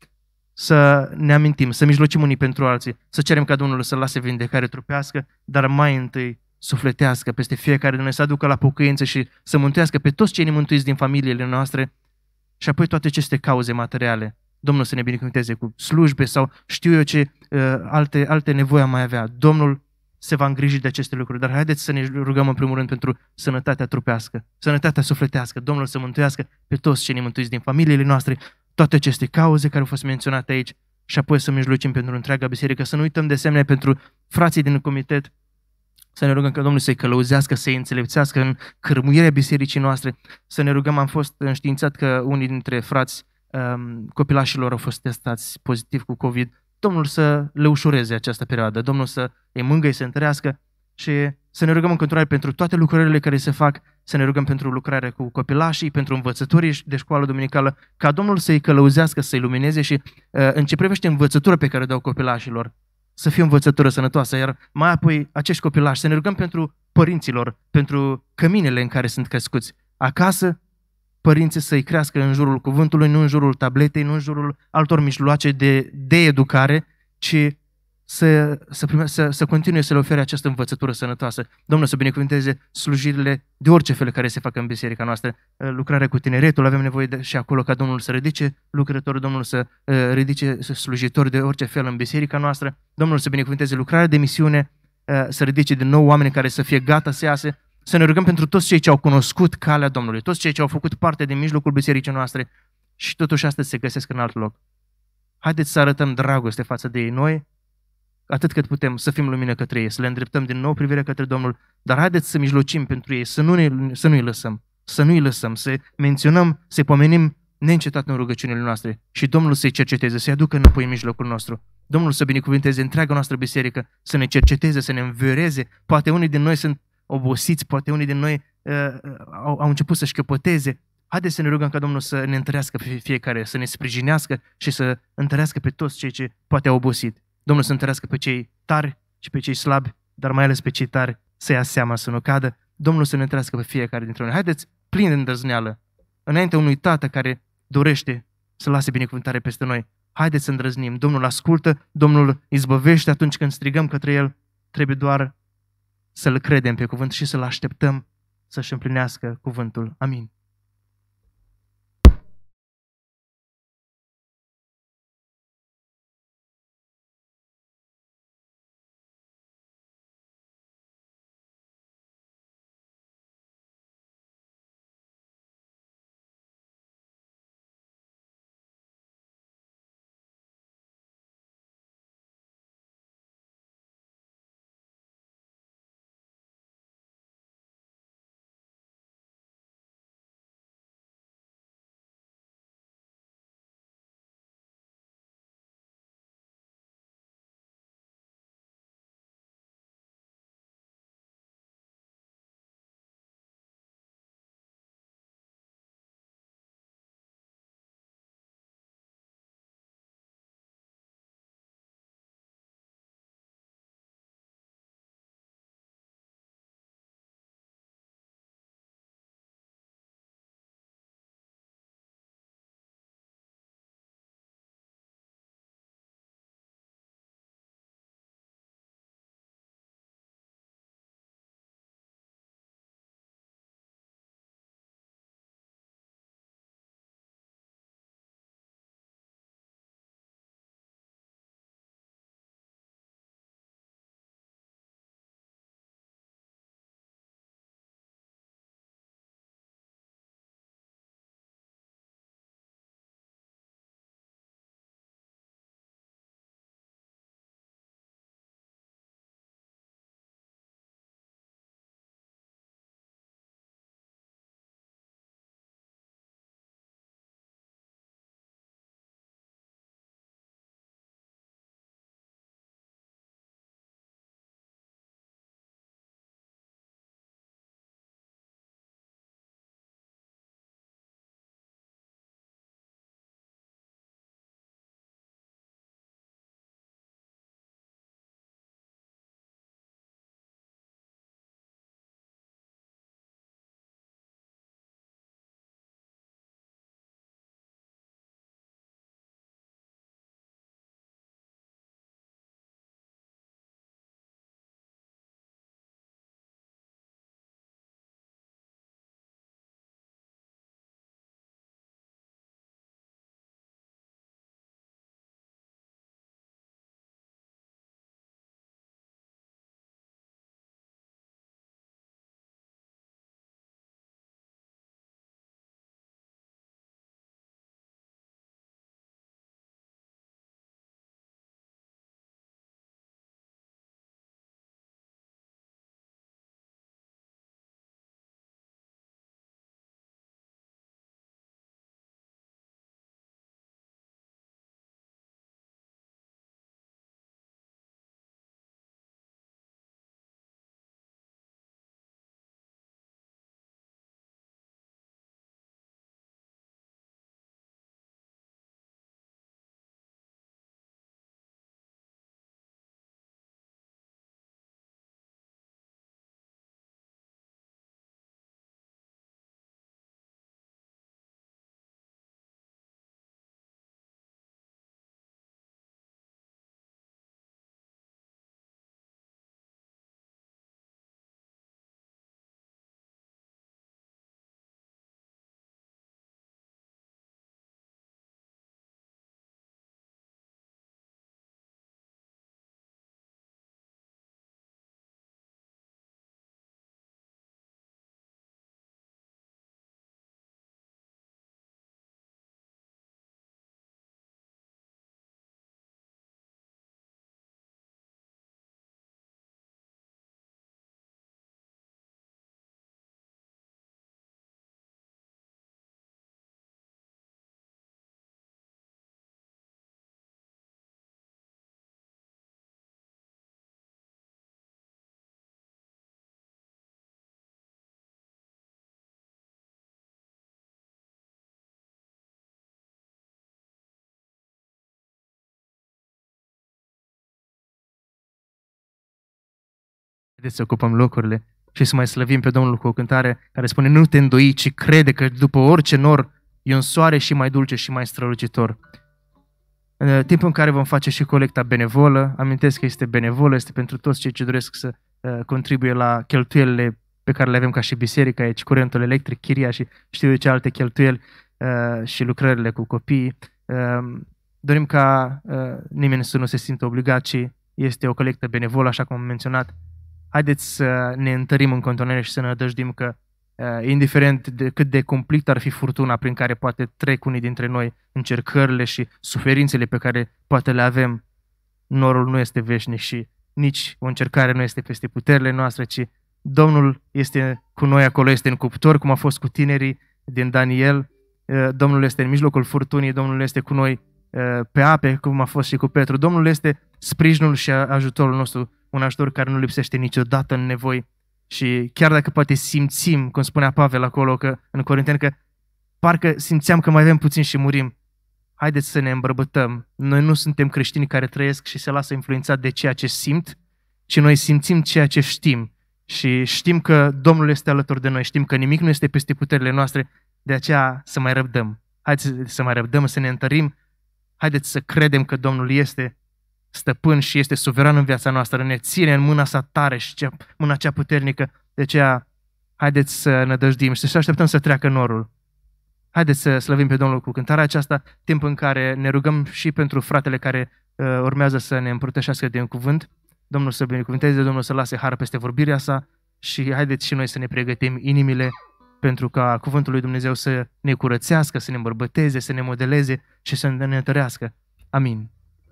să ne amintim, să mijlocim unii pentru alții, să cerem ca Domnul să lase vindecare trupească, dar mai întâi sufletească peste fiecare de noi, să aducă la pocăință și să mântuiască pe toți cei nemântuiți din familiile noastre și apoi toate aceste cauze materiale. Domnul să ne binecuvânteze cu slujbe sau știu eu ce uh, alte, alte nevoi am mai avea. Domnul se va îngriji de aceste lucruri, dar haideți să ne rugăm în primul rând pentru sănătatea trupească, sănătatea sufletească, Domnul să mântuiască pe toți cei nemântuiți din familiile noastre, toate aceste cauze care au fost menționate aici și apoi să mijlocim pentru întreaga biserică, să nu uităm de asemenea pentru frații din comitet, să ne rugăm că Domnul să-i călăuzească, să-i înțelepțească în cărmuirea bisericii noastre, să ne rugăm, am fost înștiințat că unii dintre frați um, copilașilor au fost testați pozitiv cu COVID, Domnul să le ușureze această perioadă, Domnul să îi mângâie, să întărească și să ne rugăm în continuare pentru toate lucrările care se fac, să ne rugăm pentru lucrarea cu copilașii, pentru învățătorii de școală duminicală, ca Domnul să-i călăuzească, să-i lumineze și uh, în ce privește învățătura pe care o dau copilașilor, să fie o învățătură sănătoasă, iar mai apoi acești copilași, să ne rugăm pentru părinților, pentru căminele în care sunt crescuți. Acasă, părinții să-i crească în jurul cuvântului, nu în jurul tabletei, nu în jurul altor mijloace de, de educare, ci să, să, prime, să, să continue să le ofere această învățătură sănătoasă. Domnul să binecuvânteze slujirile de orice fel care se facă în biserica noastră. Lucrarea cu tineretul, avem nevoie de, și acolo ca Domnul să ridice lucrători, Domnul să uh, ridice slujitori de orice fel în biserica noastră. Domnul să binecuvânteze lucrarea de misiune, uh, să ridice din nou oameni care să fie gata să iasă. Să ne rugăm pentru toți cei ce au cunoscut calea Domnului, toți cei ce au făcut parte din mijlocul bisericii noastre și totuși astăzi se găsesc în alt loc. Haideți să arătăm dragoste față de ei noi, atât cât putem, să fim lumină către ei, să le îndreptăm din nou privirea către Domnul, dar haideți să mijlocim pentru ei, să nu ne, să nu-i lăsăm, să nu-i lăsăm, să menționăm, să-i pomenim neîncetat în rugăciunile noastre și Domnul să-i cerceteze, să-i aducă înapoi în mijlocul nostru. Domnul să binecuvânteze întreaga noastră biserică, să ne cerceteze, să ne învioreze. Poate unii din noi sunt obosiți, poate unii din noi uh, au, au început să șchiopăteze. Haideți să ne rugăm ca Domnul să ne întărească pe fiecare, să ne sprijinească și să întărească pe toți cei ce poate au obosit. Domnul să întărească pe cei tari și pe cei slabi, dar mai ales pe cei tari să ia seama, să nu cadă. Domnul să ne întărească pe fiecare dintre noi. Haideți, plin de îndrăzneală, înaintea unui tată care dorește să lase binecuvântare peste noi. Haideți să îndrăznim. Domnul ascultă, Domnul izbăvește atunci când strigăm către El. Trebuie doar să-L credem pe cuvânt și să-L așteptăm să-și împlinească cuvântul. Amin. Haideți să ocupăm locurile și să mai slăvim pe Domnul cu o cântare care spune: nu te îndoi, ci crede că după orice nor e un soare și mai dulce și mai strălucitor. În timpul în care vom face și colecta benevolă, amintesc că este benevolă, este pentru toți cei ce doresc să uh, contribuie la cheltuielile pe care le avem ca și biserică aici, curentul electric, chiria și știu eu ce alte cheltuieli uh, și lucrările cu copiii. Uh, dorim ca uh, nimeni să nu se simtă obligat, ci este o colectă benevolă, așa cum am menționat. Haideți să ne întărim în continuare și să ne nădăjdim că, uh, indiferent de cât de cumplită ar fi furtuna prin care poate trec unii dintre noi, încercările și suferințele pe care poate le avem, norul nu este veșnic și nici o încercare nu este peste puterile noastre, ci Domnul este cu noi acolo, este în cuptor, cum a fost cu tinerii din Daniel. Domnul este în mijlocul furtunii, Domnul este cu noi pe ape, cum a fost și cu Petru. Domnul este sprijinul și ajutorul nostru, un ajutor care nu lipsește niciodată în nevoi. Și chiar dacă poate simțim, cum spunea Pavel acolo că, în Corinteni, că parcă simțeam că mai avem puțin și murim, haideți să ne îmbărbătăm. Noi nu suntem creștini care trăiesc și se lasă influențat de ceea ce simt, ci noi simțim ceea ce știm. Și știm că Domnul este alături de noi, știm că nimic nu este peste puterile noastre, de aceea să mai răbdăm. Haideți să mai răbdăm, să ne întărim, haideți să credem că Domnul este stăpân și este suveran în viața noastră, ne ține în mâna sa tare și cea, mâna cea puternică, de aceea haideți să nădăjdim și să așteptăm să treacă norul. Haideți să slăvim pe Domnul cu cântarea aceasta, timp în care ne rugăm și pentru fratele care uh, urmează să ne împărtășească de un cuvânt. Domnul să binecuvânteze, Domnul să lase har peste vorbirea sa și haideți și noi să ne pregătim inimile pentru ca cuvântul lui Dumnezeu să ne curățească, să ne îmbărbăteze, să ne modeleze și să ne întărească. Amin.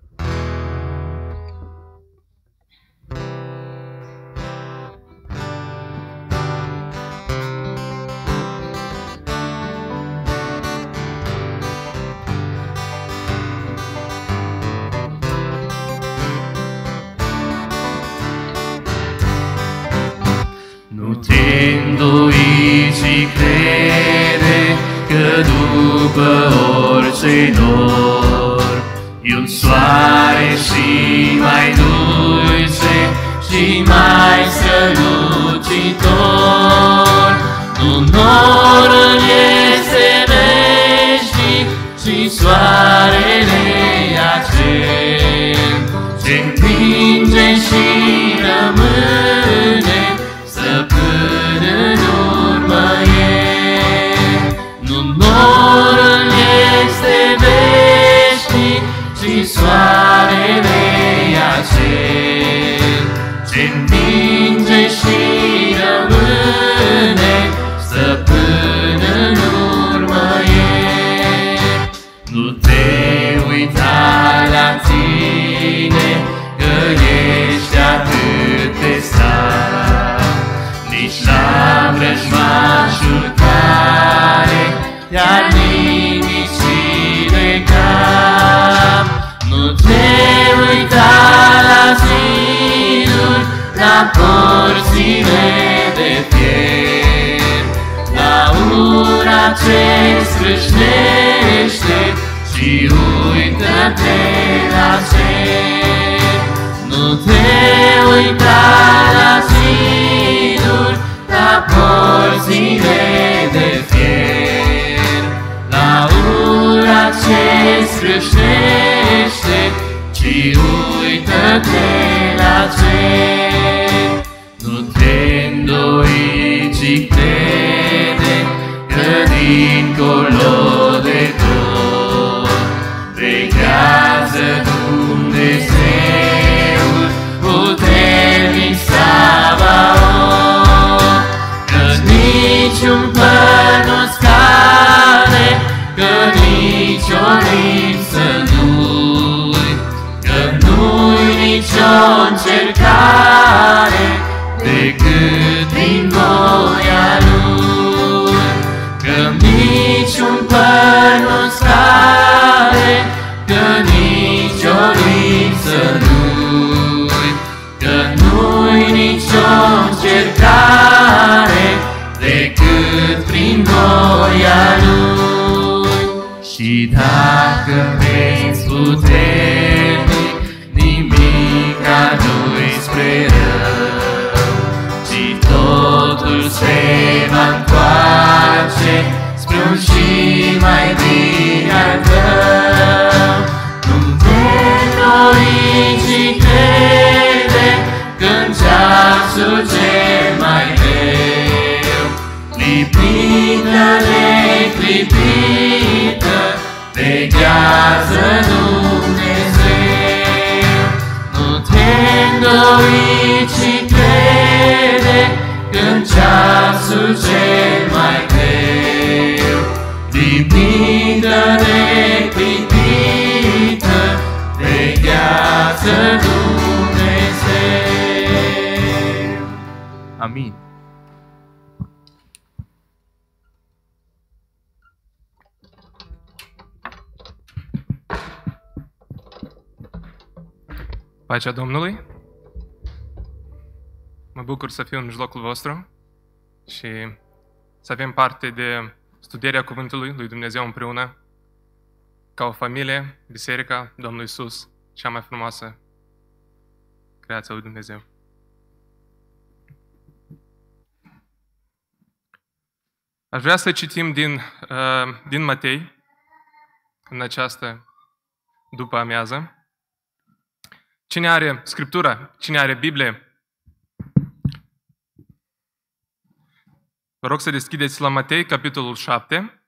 Nu te îndoi, ci crede că după orice nor e un soare și mai dulce și mai strălucitor. Nu norul este veșnic, ci soarele acel ce împinge și rămâne până în urmă e. Nu norul este veșnic, ci soarele acel ce împinge și rămâne stăpân în urmă e. Nu te uita la tine că ești atât de slab, nici la vrăjmașul care te-ar nimici de cap. Nu te uita la ziduri, la porțile de fier, la ura ce scrâșnește și uită-te la cer. Nu te uita la ziduri, la porțile de fier, la ura ce scrâșnește, ci uită-te la cer. Nu te îndoi, ci crede că dincolo de tot veghează Dumnezeu, puternic Sabaoth, că niciun păr nu scade, că nici o lipsă nu-i, că nu-i nicio încercare decât din voia Lui, că niciun păr nu scade, că nici o lipsă nu-i, că nu-i nicio încercare decât prin voia Lui. Și dacă vezi puternic, nimica nu-i îndoit și crede că-n ceasul cel mai greu, lipnită, neclintită, vegheață Dumnezeu. Amin. Pacea Domnului! Mă bucur să fiu în mijlocul vostru și să avem parte de studierea Cuvântului lui Dumnezeu împreună, ca o familie, Biserica Domnului Iisus, cea mai frumoasă creația lui Dumnezeu. Aș vrea să citim din, uh, din Matei, în această după amiază. Cine are Scriptura? Cine are Biblie? Vă rog să deschideți la Matei, capitolul șapte.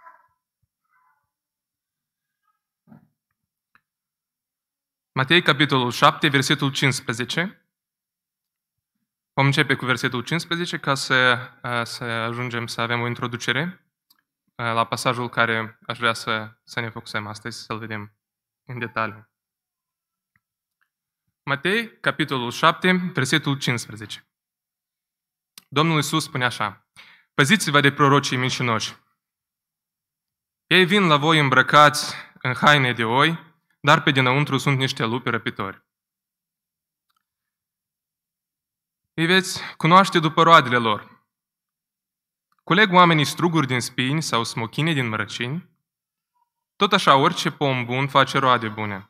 Matei, capitolul șapte, versetul cincisprezece. Vom începe cu versetul cincisprezece ca să, să ajungem să avem o introducere la pasajul care aș vrea să, să ne focusăm astăzi, să-l vedem în detaliu. Matei, capitolul șapte, versetul cincisprezece. Domnul Iisus spune așa: păziți-vă de prorocii mincinoși. Ei vin la voi îmbrăcați în haine de oi, dar pe dinăuntru sunt niște lupi răpitori. Îi veți cunoaște după roadele lor. Culeg oamenii struguri din spini sau smochine din mărăcini? Tot așa orice pom bun face roade bune.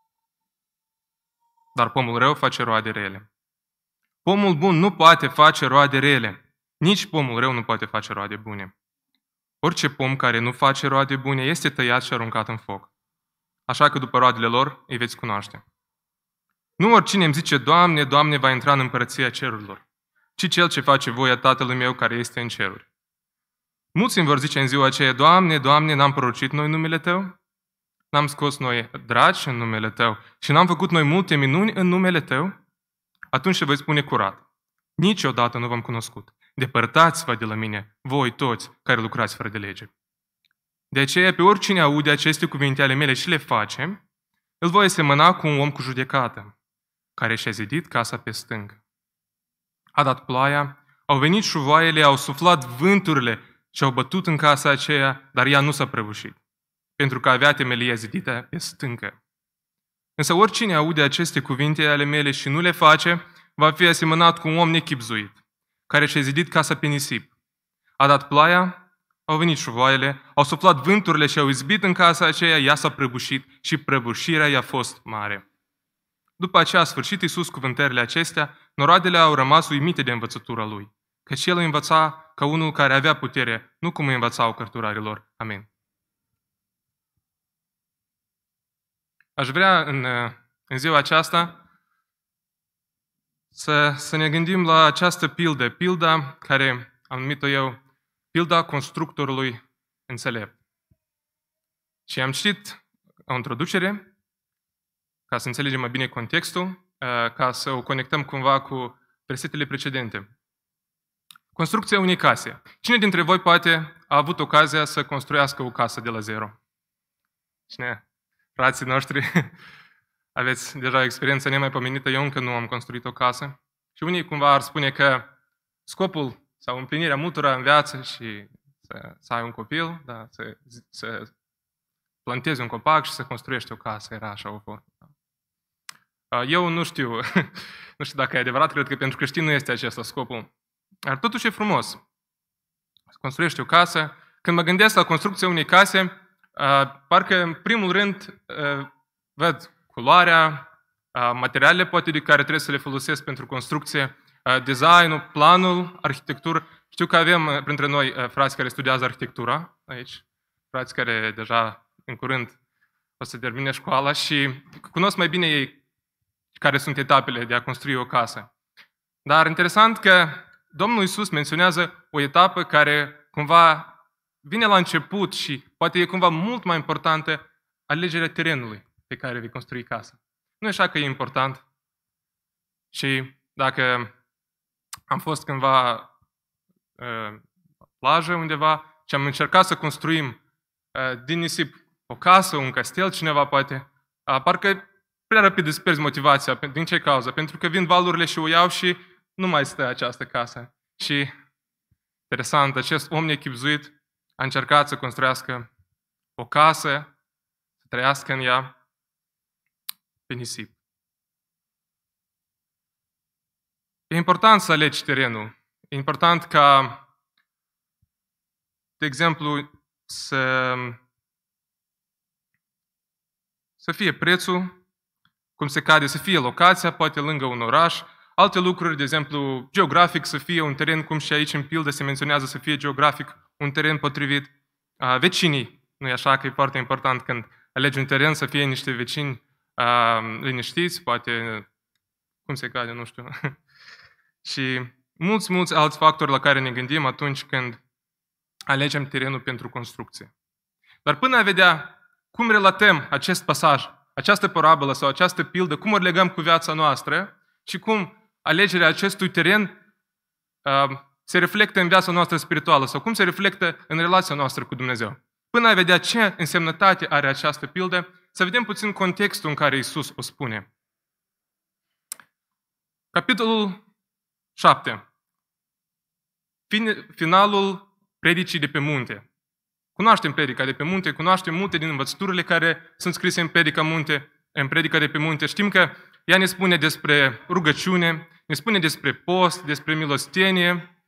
Dar pomul rău face roade rele. Pomul bun nu poate face roade rele, nici pomul rău nu poate face roade bune. Orice pom care nu face roade bune este tăiat și aruncat în foc. Așa că după roadele lor îi veți cunoaște. Nu oricine îmi zice, Doamne, Doamne, va intra în împărăția cerurilor, ci cel ce face voia Tatălui meu care este în ceruri. Mulți îmi vor zice în ziua aceea, Doamne, Doamne, n-am prorocit noi numele Tău? N-am scos noi dragi în numele Tău și n-am făcut noi multe minuni în numele Tău? Atunci voi spune curat, niciodată nu v-am cunoscut. Depărtați-vă de la mine, voi toți care lucrați fără de lege. De aceea, pe oricine aude aceste cuvinte ale mele și le face, îl voi asemăna cu un om cu judecată, care și-a zidit casa pe stâng. A dat ploaia, au venit șuvoaiele, au suflat vânturile și au bătut în casa aceea, dar ea nu s-a prăbușit, pentru că avea temelia zidită pe stâncă. Însă oricine aude aceste cuvinte ale mele și nu le face, va fi asemănat cu un om nechibzuit, care și-a zidit casa pe nisip. A dat ploaia, au venit șuvoaiele, au suflat vânturile și au izbit în casa aceea, ea s-a prăbușit și prăbușirea i-a fost mare. După aceea a sfârșit Iisus cuvântările acestea, noroadele au rămas uimite de învățătura lui, căci el îi învăța ca unul care avea putere, nu cum îi învățau cărturarii lor. Amin. Aș vrea în, în ziua aceasta să, să ne gândim la această pildă, pilda care am numit-o eu, pilda constructorului înțelept. Și am citit o introducere, ca să înțelegem mai bine contextul, ca să o conectăm cumva cu versetele precedente. Construcția unei case. Cine dintre voi poate a avut ocazia să construiască o casă de la zero? Cine? Frații noștri, aveți deja experiența nemaipomenită, eu încă nu am construit o casă. Și unii cumva ar spune că scopul sau împlinirea multora în viață și să, să ai un copil, da, să, să plantezi un copac și să construiești o casă, era așa o formă. Eu nu știu, nu știu dacă e adevărat, cred că pentru creștini nu este acesta scopul. Dar totuși e frumos să construiești o casă. Când mă gândesc la construcția unei case, parcă în primul rând văd culoarea, materialele poate de care trebuie să le folosesc pentru construcție, designul, planul, arhitectură. Știu că avem printre noi frați care studiază arhitectura aici, frați care deja în curând o să termine școala și cunosc mai bine ei care sunt etapele de a construi o casă. Dar interesant că Domnul Iisus menționează o etapă care cumva vine la început și poate e cumva mult mai importantă, alegerea terenului pe care vei construi casa. Nu e așa că e important Și dacă am fost cândva uh, la plajă undeva și am încercat să construim uh, din nisip o casă, un castel, cineva poate, uh, parcă prea rapid îți pierzi motivația. Din ce cauză? Pentru că vin valurile și o iau și nu mai stă această casă. Și interesant, acest om nechibzuit a încercat să construiască o casă, să trăiască în ea pe nisip. E important să alegi terenul. E important ca, de exemplu, să, să fie prețul, cum se cade, să fie locația, poate lângă un oraș, alte lucruri, de exemplu, geografic, să fie un teren, cum și aici în pildă se menționează, să fie geografic un teren potrivit. A, vecinii, nu e așa că e foarte important când alegi un teren să fie niște vecini a, liniștiți, poate, cum se cade, nu știu. Și mulți, mulți alți factori la care ne gândim atunci când alegem terenul pentru construcție. Dar până a vedea cum relatăm acest pasaj, această parabolă sau această pildă, cum o legăm cu viața noastră și cum alegerea acestui teren uh, se reflectă în viața noastră spirituală sau cum se reflectă în relația noastră cu Dumnezeu. Până a vedea ce însemnătate are această pildă, să vedem puțin contextul în care Iisus o spune. Capitolul șapte. Finalul predicii de pe munte. Cunoaștem predica de pe munte, cunoaștem multe din învățăturile care sunt scrise în predica, munte, în predica de pe munte. Știm că ea ne spune despre rugăciune, ne spune despre post, despre milostenie.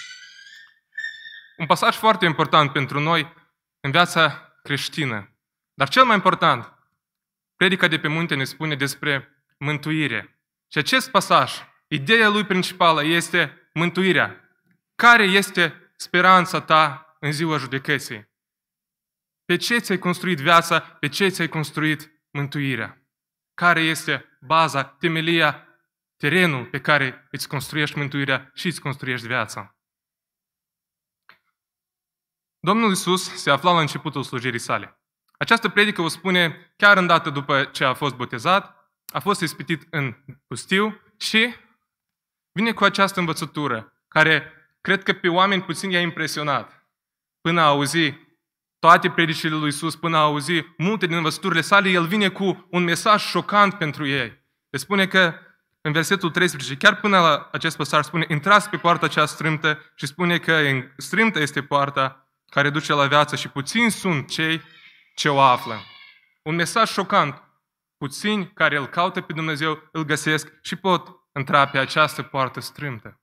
Un pasaj foarte important pentru noi în viața creștină. Dar cel mai important, predica de pe munte ne spune despre mântuire. Și acest pasaj, ideea lui principală este mântuirea. Care este speranța ta în ziua judecății? Pe ce ți-ai construit viața? Pe ce ți-ai construit mântuirea? Care este baza, temelia, terenul pe care îți construiești mântuirea și îți construiești viața? Domnul Iisus se afla la începutul slujirii sale. Această predică o spune chiar îndată după ce a fost botezat, a fost ispitit în pustiu și vine cu această învățătură, care cred că pe oameni puțin i-a impresionat. Până a auzi toate predicile lui Iisus, până a auzi multe din învățăturile sale, el vine cu un mesaj șocant pentru ei. Le spune că în versetul treisprezece, chiar până la acest pasaj, spune, intrați pe poarta cea strâmtă și spune că strâmtă este poarta care duce la viață și puțini sunt cei ce o află. Un mesaj șocant. Puțini care îl caută pe Dumnezeu, îl găsesc și pot intra pe această poartă strâmtă.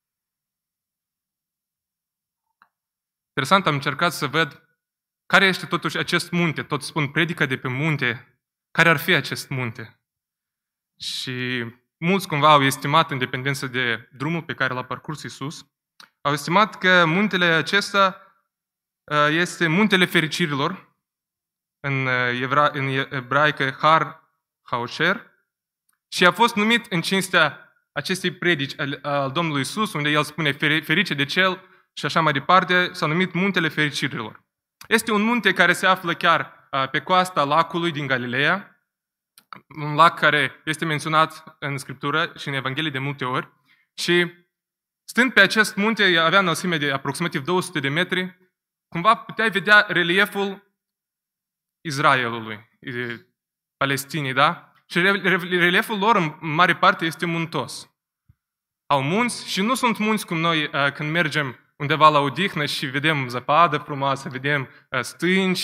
Interesant, am încercat să văd care este totuși acest munte. Tot spun predica de pe munte. Care ar fi acest munte? Și mulți cumva au estimat, în dependență de drumul pe care l-a parcurs Iisus, au estimat că muntele acesta este muntele fericirilor, în, evra, în ebraică Har Haosher, și a fost numit în cinstea acestei predici al, al Domnului Iisus, unde el spune ferice de cel și așa mai departe, s-a numit muntele fericirilor. Este un munte care se află chiar pe coasta lacului din Galileea, un lac care este menționat în Scriptură și în Evanghelie de multe ori, și stând pe acest munte, avea înălțime de aproximativ două sute de metri, cumva puteai vedea relieful Israelului, Palestinii, da? Și relieful lor, în mare parte, este muntos. Au munți și nu sunt munți cum noi când mergem undeva la odihnă și vedem zăpadă frumoasă, vedem stânci,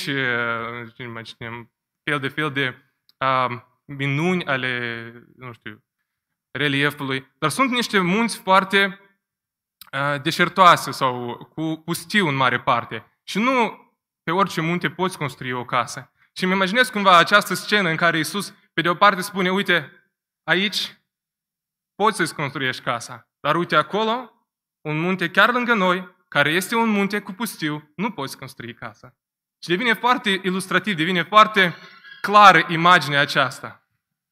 fel de fel de minuni ale, nu știu, reliefului. Dar sunt niște munți foarte deșertoase sau cu pustiu în mare parte. Și nu pe orice munte poți construi o casă. Și îmi imaginez cumva această scenă în care Iisus, pe de o parte, spune, uite, aici poți să-ți construiești casa, dar uite acolo, un munte chiar lângă noi, care este un munte cu pustiu, nu poți construi casa. Și devine foarte ilustrativ, devine foarte clară imaginea aceasta.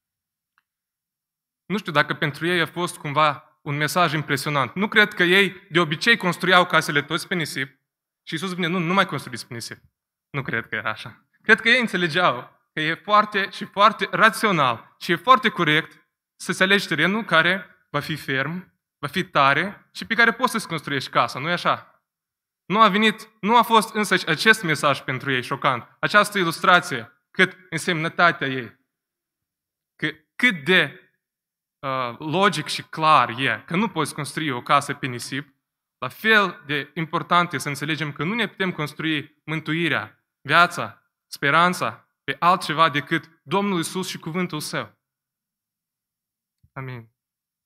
Nu știu dacă pentru ei a fost cumva un mesaj impresionant. Nu cred că ei de obicei construiau casele toți pe nisip și Iisus spune, nu, nu mai construiți pe nisip. Nu cred că era așa. Cred că ei înțelegeau că e foarte și foarte rațional și e foarte corect să-ți alegi terenul care va fi ferm, va fi tare și pe care poți să-ți construiești casa, nu-i așa? Nu a venit, nu a fost însă acest mesaj pentru ei șocant, această ilustrație, cât însemnătatea ei. Că, cât de uh, logic și clar e că nu poți construi o casă pe nisip, la fel de important e să înțelegem că nu ne putem construi mântuirea, viața, speranța pe altceva decât Domnul Iisus și cuvântul Său. Amin.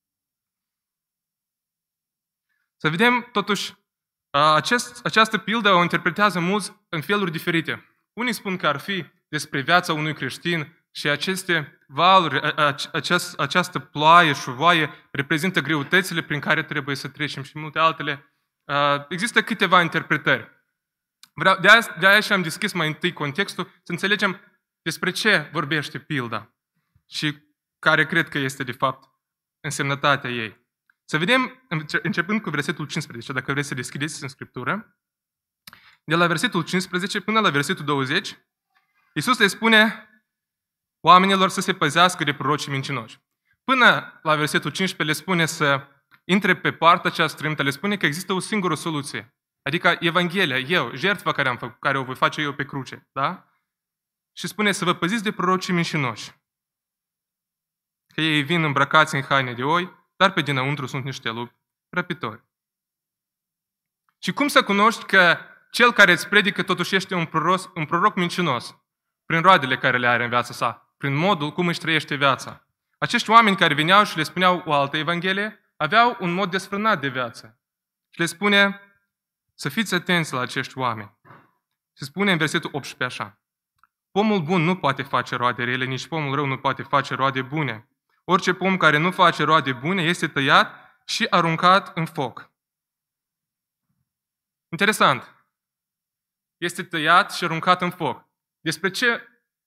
Să vedem, totuși, acest, această pildă o interpretează mulți în feluri diferite. Unii spun că ar fi despre viața unui creștin și aceste valuri, aceast, această ploaie șuvoaie reprezintă greutățile prin care trebuie să trecem și multe altele. Există câteva interpretări. Vreau, de aia, de aia și am deschis mai întâi contextul, să înțelegem despre ce vorbește pilda și care cred că este, de fapt, însemnătatea ei. Să vedem, începând cu versetul cincisprezece, dacă vreți să deschideți în Scriptură, de la versetul cincisprezece până la versetul douăzeci, Iisus le spune oamenilor să se păzească de prorocii mincinoși. Până la versetul cincisprezece le spune să intre pe partea cea strâmtă, le spune că există o singură soluție. Adică Evanghelia, eu, jertfa care am făcut, care o voi face eu pe cruce, da? Și spune să vă păziți de prorocii mincinoși. Că ei vin îmbrăcați în haine de oi, dar pe dinăuntru sunt niște lupi răpitori. Și cum să cunoști că cel care îți predică totuși este un proroc, un proroc mincinos? Prin roadele care le are în viața sa, prin modul cum își trăiește viața. Acești oameni care veneau și le spuneau o altă Evanghelie, aveau un mod desfrânat de viață. Și le spune să fiți atenți la acești oameni. Se spune în versetul optsprezece așa. Pomul bun nu poate face roade rele, nici pomul rău nu poate face roade bune. Orice pom care nu face roade bune este tăiat și aruncat în foc. Interesant. Este tăiat și aruncat în foc. Despre ce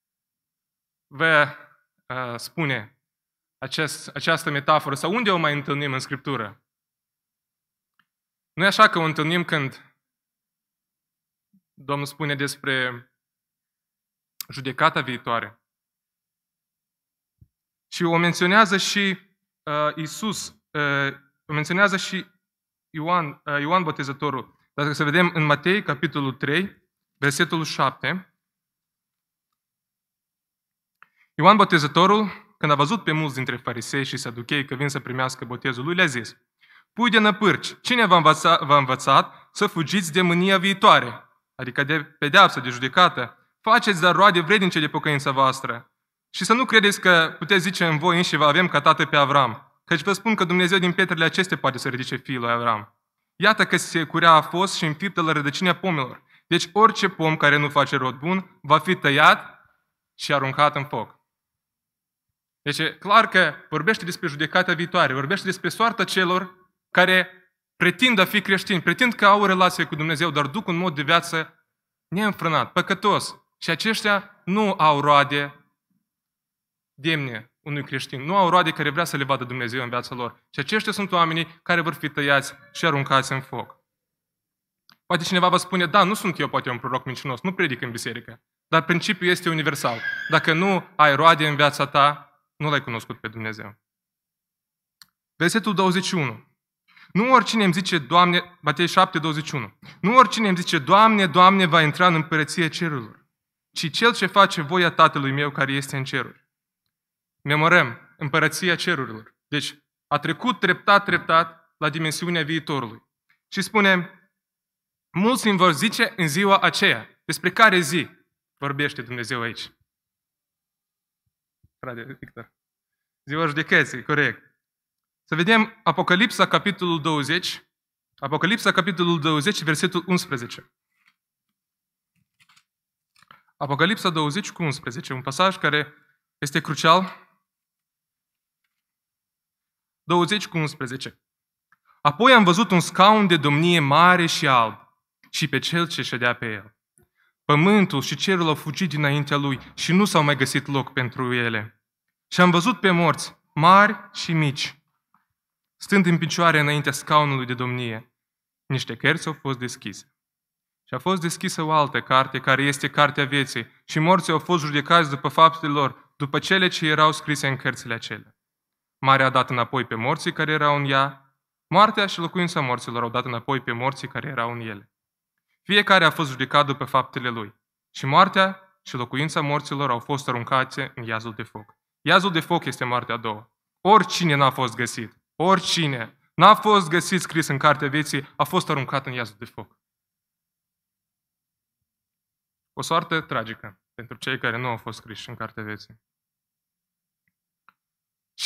vă uh, spune acest, această metaforă? Sau unde o mai întâlnim în Scriptură? Nu e așa că o întâlnim când Domnul spune despre judecata viitoare. Și o menționează și uh, Iisus, uh, o menționează și Ioan, uh, Ioan Botezătorul. Dacă să vedem în Matei, capitolul trei, versetul șapte, Ioan Botezătorul, când a văzut pe mulți dintre farisei și saduchei că vin să primească botezul lui, le-a zis: pui de năpârci, cine v-a învățat, v-a învățat să fugiți de mânia viitoare, adică de pedeapsă, de judecată? Faceți dar roade vrednice de pocăința voastră. Și să nu credeți că puteți zice în voi înși vă avem ca tată pe Avram, căci vă spun că Dumnezeu din pietrele acestea poate să ridice fiul lui Avram. Iată că securea a fost și înfiptă la rădăcinea pomilor. Deci orice pom care nu face rod bun va fi tăiat și aruncat în foc. Deci e clar că vorbește despre judecata viitoare, vorbește despre soarta celor care pretind a fi creștini, pretind că au o relație cu Dumnezeu, dar duc un mod de viață neînfrânat, păcătos. Și aceștia nu au roade demne unui creștin, nu au roade care vrea să le vadă Dumnezeu în viața lor. Și aceștia sunt oamenii care vor fi tăiați și aruncați în foc. Poate cineva va spune, da, nu sunt eu poate un proroc mincinos, nu predic în biserică, dar principiul este universal. Dacă nu ai roade în viața ta, nu l-ai cunoscut pe Dumnezeu. Versetul douăzeci și unu. Nu oricine îmi zice, Doamne, Matei șapte, douăzeci și unu. Nu oricine îmi zice, Doamne, Doamne, va intra în împărăția cerurilor, ci cel ce face voia Tatălui meu care este în ceruri. Memorăm, împărăția cerurilor. Deci a trecut treptat, treptat la dimensiunea viitorului. Și spune, mulți îmi vor zice în ziua aceea. Despre care zi vorbește Dumnezeu aici? Frate Victor. Ziua judecății, corect. Să vedem Apocalipsa, capitolul douăzeci. Apocalipsa, capitolul douăzeci, versetul unsprezece. Apocalipsa douăzeci cu unsprezece, un pasaj care este crucial. douăzeci cu unsprezece. Apoi am văzut un scaun de domnie mare și alb și pe cel ce ședea pe el. Pământul și cerul au fugit dinaintea lui și nu s-au mai găsit loc pentru ele. Și am văzut pe morți, mari și mici, stând în picioare înaintea scaunului de domnie. Niște cărți au fost deschise. Și a fost deschisă o altă carte, care este cartea vieții, și morții au fost judecați după faptele lor, după cele ce erau scrise în cărțile acelea. Marea a dat înapoi pe morții care erau în ea, moartea și locuința morților au dat înapoi pe morții care erau în ele. Fiecare a fost judecat după faptele lui. Și moartea și locuința morților au fost aruncate în iazul de foc. Iazul de foc este moartea a doua. Oricine n-a fost găsit, oricine n-a fost găsit scris în cartea vieții, a fost aruncat în iazul de foc. O soartă tragică pentru cei care nu au fost scriși în cartea vieții. Și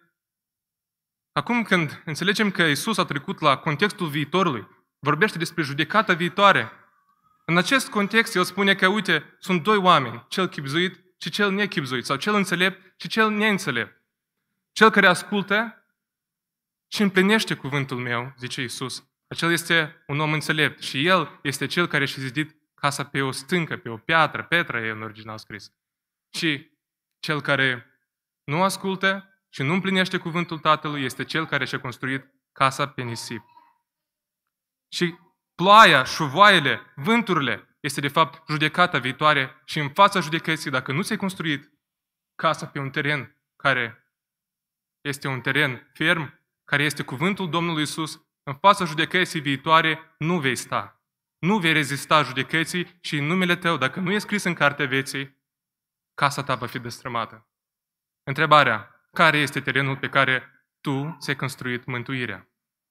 acum când înțelegem că Iisus a trecut la contextul viitorului, vorbește despre judecata viitoare, în acest context El spune că, uite, sunt doi oameni, cel chibzuit și cel nechibzuit, sau cel înțelept și cel neînțelept. Cel care ascultă și împlinește cuvântul meu, zice Iisus, acel este un om înțelept și el este cel care și-a zidit casa pe o stâncă, pe o piatră, Petra e în original scris. Și cel care nu ascultă și nu împlinește cuvântul Tatălui este cel care și-a construit casa pe nisip. Și ploaia, șuvoaiele, vânturile este de fapt judecata viitoare și în fața judecății, dacă nu ți-ai construit casa pe un teren care este un teren ferm, care este cuvântul Domnului Iisus, în fața judecății viitoare nu vei sta. Nu vei rezista judecății și în numele tău, dacă nu e scris în cartea vieții, casa ta va fi destrămată. Întrebarea, care este terenul pe care tu ți-ai construit mântuirea?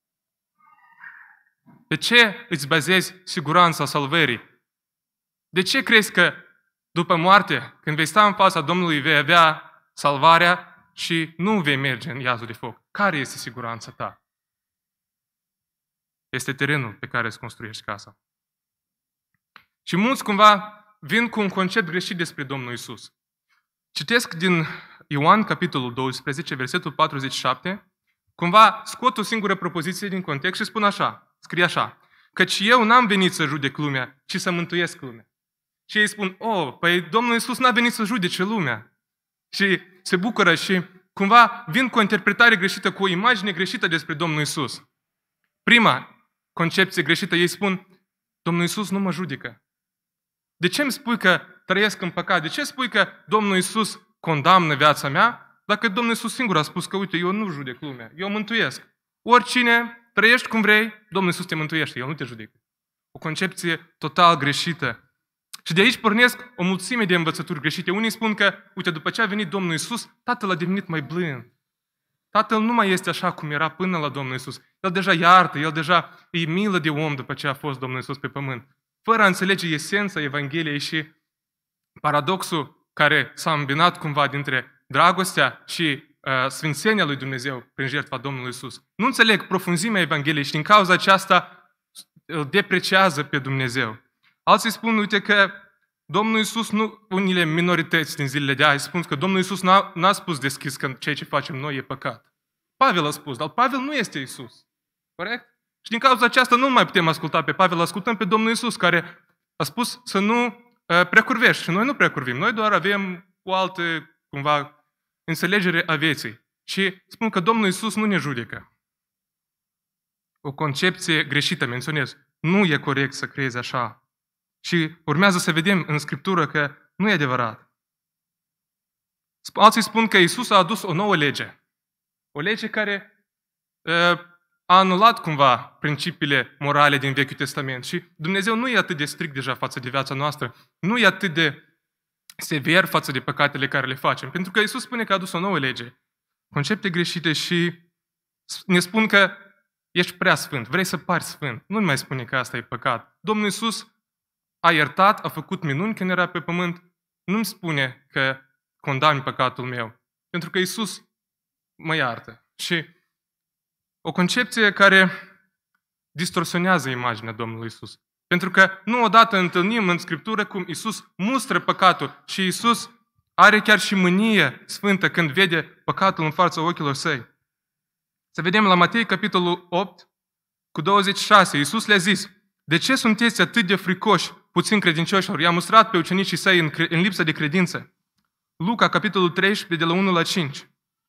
De ce îți bazezi siguranța salvării? De ce crezi că după moarte, când vei sta în fața Domnului, vei avea salvarea și nu vei merge în iazul de foc? Care este siguranța ta? Este terenul pe care îți construiești casa. Și mulți cumva vin cu un concept greșit despre Domnul Iisus. Citesc din Ioan, capitolul doisprezece, versetul patruzeci și șapte, cumva scot o singură propoziție din context și spun așa, scrie așa, căci eu n-am venit să judec lumea, ci să mântuiesc lumea. Și ei spun, oh, păi Domnul Iisus n-a venit să judece lumea. Și se bucură și cumva vin cu o interpretare greșită, cu o imagine greșită despre Domnul Iisus. Prima concepție greșită, ei spun, Domnul Iisus nu mă judecă. De ce îmi spui că trăiesc în păcat? De ce spui că Domnul Iisus condamnă viața mea, dacă Domnul Iisus singur a spus că, uite, eu nu judec lumea, eu mântuiesc. Oricine trăiești cum vrei, Domnul Iisus te mântuiește, El nu te judecă. O concepție total greșită. Și de aici pornesc o mulțime de învățături greșite. Unii spun că, uite, după ce a venit Domnul Iisus, Tatăl a devenit mai blând. Tatăl nu mai este așa cum era până la Domnul Iisus. El deja iartă, El deja e milă de om după ce a fost Domnul Iisus pe pământ. Fără a înțelege esența Evangheliei și paradoxul care s-a îmbinat cumva dintre dragostea și uh, sfințenia lui Dumnezeu prin jertfa Domnului Iisus. Nu înțeleg profunzimea Evangheliei și din cauza aceasta îl depreciază pe Dumnezeu. Alții spun, uite că Domnul Iisus, nu, unele minorități din zilele de azi spun că Domnul Iisus n-a, n-a spus deschis că ceea ce facem noi e păcat. Pavel a spus, dar Pavel nu este Iisus. Corect? Și din cauza aceasta nu mai putem asculta pe Pavel, ascultăm pe Domnul Iisus, care a spus să nu uh, precurvești. Și noi nu precurvim, noi doar avem o altă, cumva, înțelegere a vieții. Și spun că Domnul Iisus nu ne judecă. O concepție greșită, menționez. Nu e corect să crezi așa. Și urmează să vedem în Scriptură că nu e adevărat. Alții spun că Iisus a adus o nouă lege. O lege care uh, a anulat cumva principiile morale din Vechiul Testament. Și Dumnezeu nu e atât de strict deja față de viața noastră. Nu e atât de sever față de păcatele care le facem. Pentru că Iisus spune că a adus o nouă lege. Concepte greșite și ne spun că ești prea sfânt, vrei să pari sfânt. Nu mai spune că asta e păcat. Domnul Iisus a iertat, a făcut minuni când era pe pământ. Nu-mi spune că condamni păcatul meu. Pentru că Iisus mă iartă. Și o concepție care distorsionează imaginea Domnului Iisus. Pentru că nu odată întâlnim în Scriptură cum Iisus mustră păcatul și Iisus are chiar și mânie sfântă când vede păcatul în fața ochilor săi. Să vedem la Matei, capitolul opt, cu douăzeci și șase. Iisus le-a zis, de ce sunteți atât de fricoși, puțin credincioșilor? I-a mustrat pe ucenicii săi în, în lipsă de credință. Luca, capitolul treisprezece, de la unu la cinci.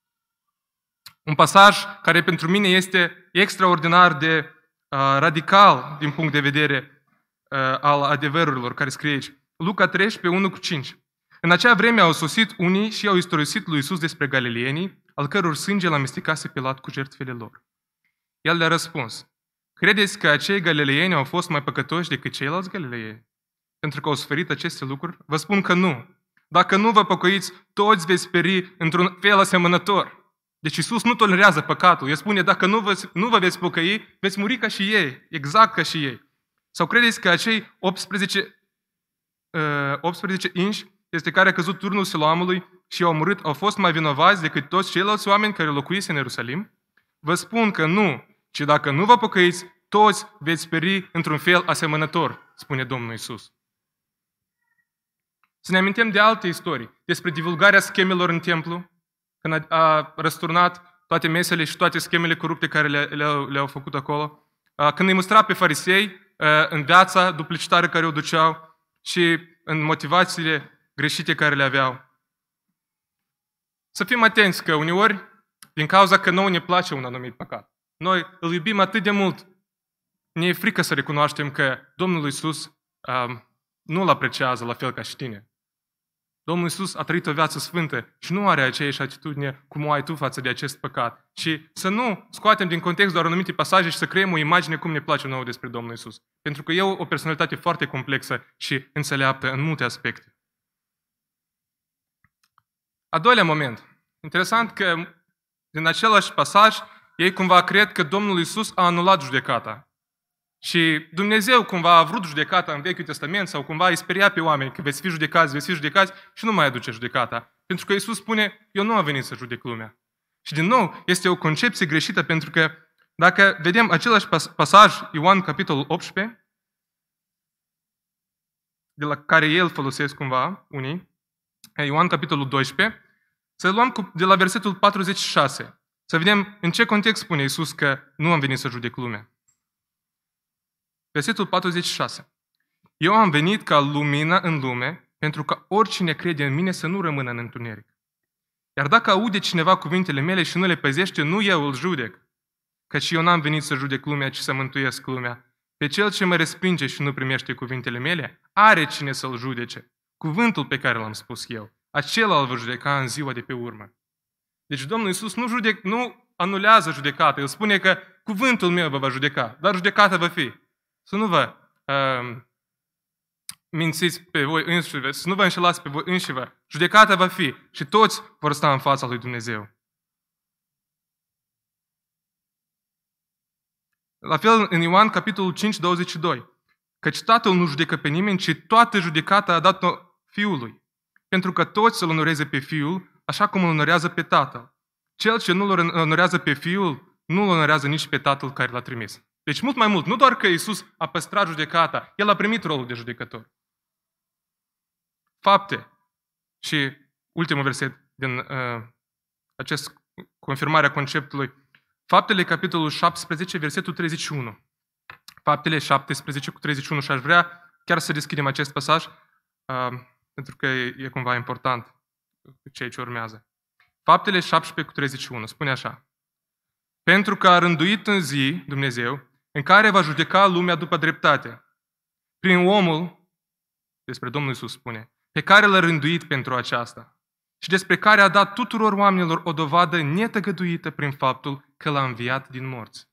Un pasaj care pentru mine este extraordinar de uh, radical din punct de vedere uh, al adevărurilor care scrie aici. Luca treisprezece, unu cu cinci. În acea vreme au sosit unii și au istorisit lui Iisus despre galileenii, al căror sânge l-a amestecase Pilat cu jertfele lor. El le-a răspuns, credeți că acei galileeni au fost mai păcătoși decât ceilalți galileeni? Pentru că au suferit aceste lucruri? Vă spun că nu. Dacă nu vă păcăiți, toți veți peri într-un fel asemănător. Deci Iisus nu tolerează păcatul. El spune, dacă nu vă, nu vă veți păcăi, veți muri ca și ei, exact ca și ei. Sau credeți că acei optsprezece, uh, optsprezece inși, este care a căzut turnul Siloamului și au murit, au fost mai vinovați decât toți ceilalți oameni care locuise în Ierusalim? Vă spun că nu, ci dacă nu vă păcăiți, toți veți peri într-un fel asemănător, spune Domnul Iisus. Să ne amintim de alte istorii, despre divulgarea schemelor în templu, când a, a răsturnat toate mesele și toate schemele corupte care le, le-au, le-au făcut acolo, a, când îi măstra pe farisei a, în viața duplicitară care o duceau și în motivațiile greșite care le aveau. Să fim atenți că uneori, din cauza că nouă ne place un anumit păcat, noi îl iubim atât de mult, ne e frică să recunoaștem că Domnul Iisus a, nu-l apreciază la fel ca și tine. Domnul Iisus a trăit o viață sfântă și nu are aceeași atitudine cum o ai tu față de acest păcat. Și să nu scoatem din context doar anumite pasaje și să creăm o imagine cum ne place nouă despre Domnul Iisus. Pentru că e o personalitate foarte complexă și înțeleaptă în multe aspecte. A doilea moment. Interesant că din același pasaj ei cumva cred că Domnul Iisus a anulat judecata. Și Dumnezeu cumva a vrut judecata în Vechiul Testament sau cumva îi speria pe oameni că veți fi judecați, veți fi judecați și nu mai aduce judecata. Pentru că Iisus spune, eu nu am venit să judec lumea. Și din nou, este o concepție greșită pentru că dacă vedem același pasaj, Ioan capitolul optsprezece, de la care el folosesc cumva unii, Ioan capitolul doisprezece, să luăm de la versetul patruzeci și șase, să vedem în ce context spune Iisus că nu am venit să judec lumea. Versetul patruzeci și șase. Eu am venit ca lumină în lume, pentru ca oricine crede în mine să nu rămână în întuneric. Iar dacă aude cineva cuvintele mele și nu le păzește, nu eu îl judec, căci eu n-am venit să judec lumea, ci să mântuiesc lumea. Pe cel ce mă respinge și nu primește cuvintele mele, are cine să-l judece. Cuvântul pe care l-am spus eu, acela îl va judeca în ziua de pe urmă. Deci Domnul Iisus nu, judec, nu anulează judecata, El spune că cuvântul meu vă va judeca, dar judecata va fi. Să nu vă uh, mințiți pe voi înșivă, să nu vă înșelați pe voi înșivă. Judecata va fi și toți vor sta în fața lui Dumnezeu. La fel în Ioan, capitolul cinci, douăzeci și doi. Căci Tatăl nu judecă pe nimeni, ci toată judecata a dat-o Fiului. Pentru că toți să-L onoreze pe Fiul, așa cum îl onorează pe Tatăl. Cel ce nu-L onorează pe Fiul, nu-L onorează nici pe Tatăl care L-a trimis. Deci mult mai mult, nu doar că Iisus a păstrat judecata, El a primit rolul de judecător. Fapte. Și ultimul verset din uh, acest confirmare a conceptului. Faptele, capitolul șaptesprezece, versetul treizeci și unu. Faptele șaptesprezece cu treizeci și unu și aș vrea chiar să deschidem acest pasaj, uh, pentru că e, e cumva important ceea ce urmează. Faptele șaptesprezece cu treizeci și unu spune așa. Pentru că a rânduit în zi, Dumnezeu, în care va judeca lumea după dreptate, prin omul, despre Domnul Iisus spune, pe care l-a rânduit pentru aceasta și despre care a dat tuturor oamenilor o dovadă netăgăduită prin faptul că l-a înviat din morți.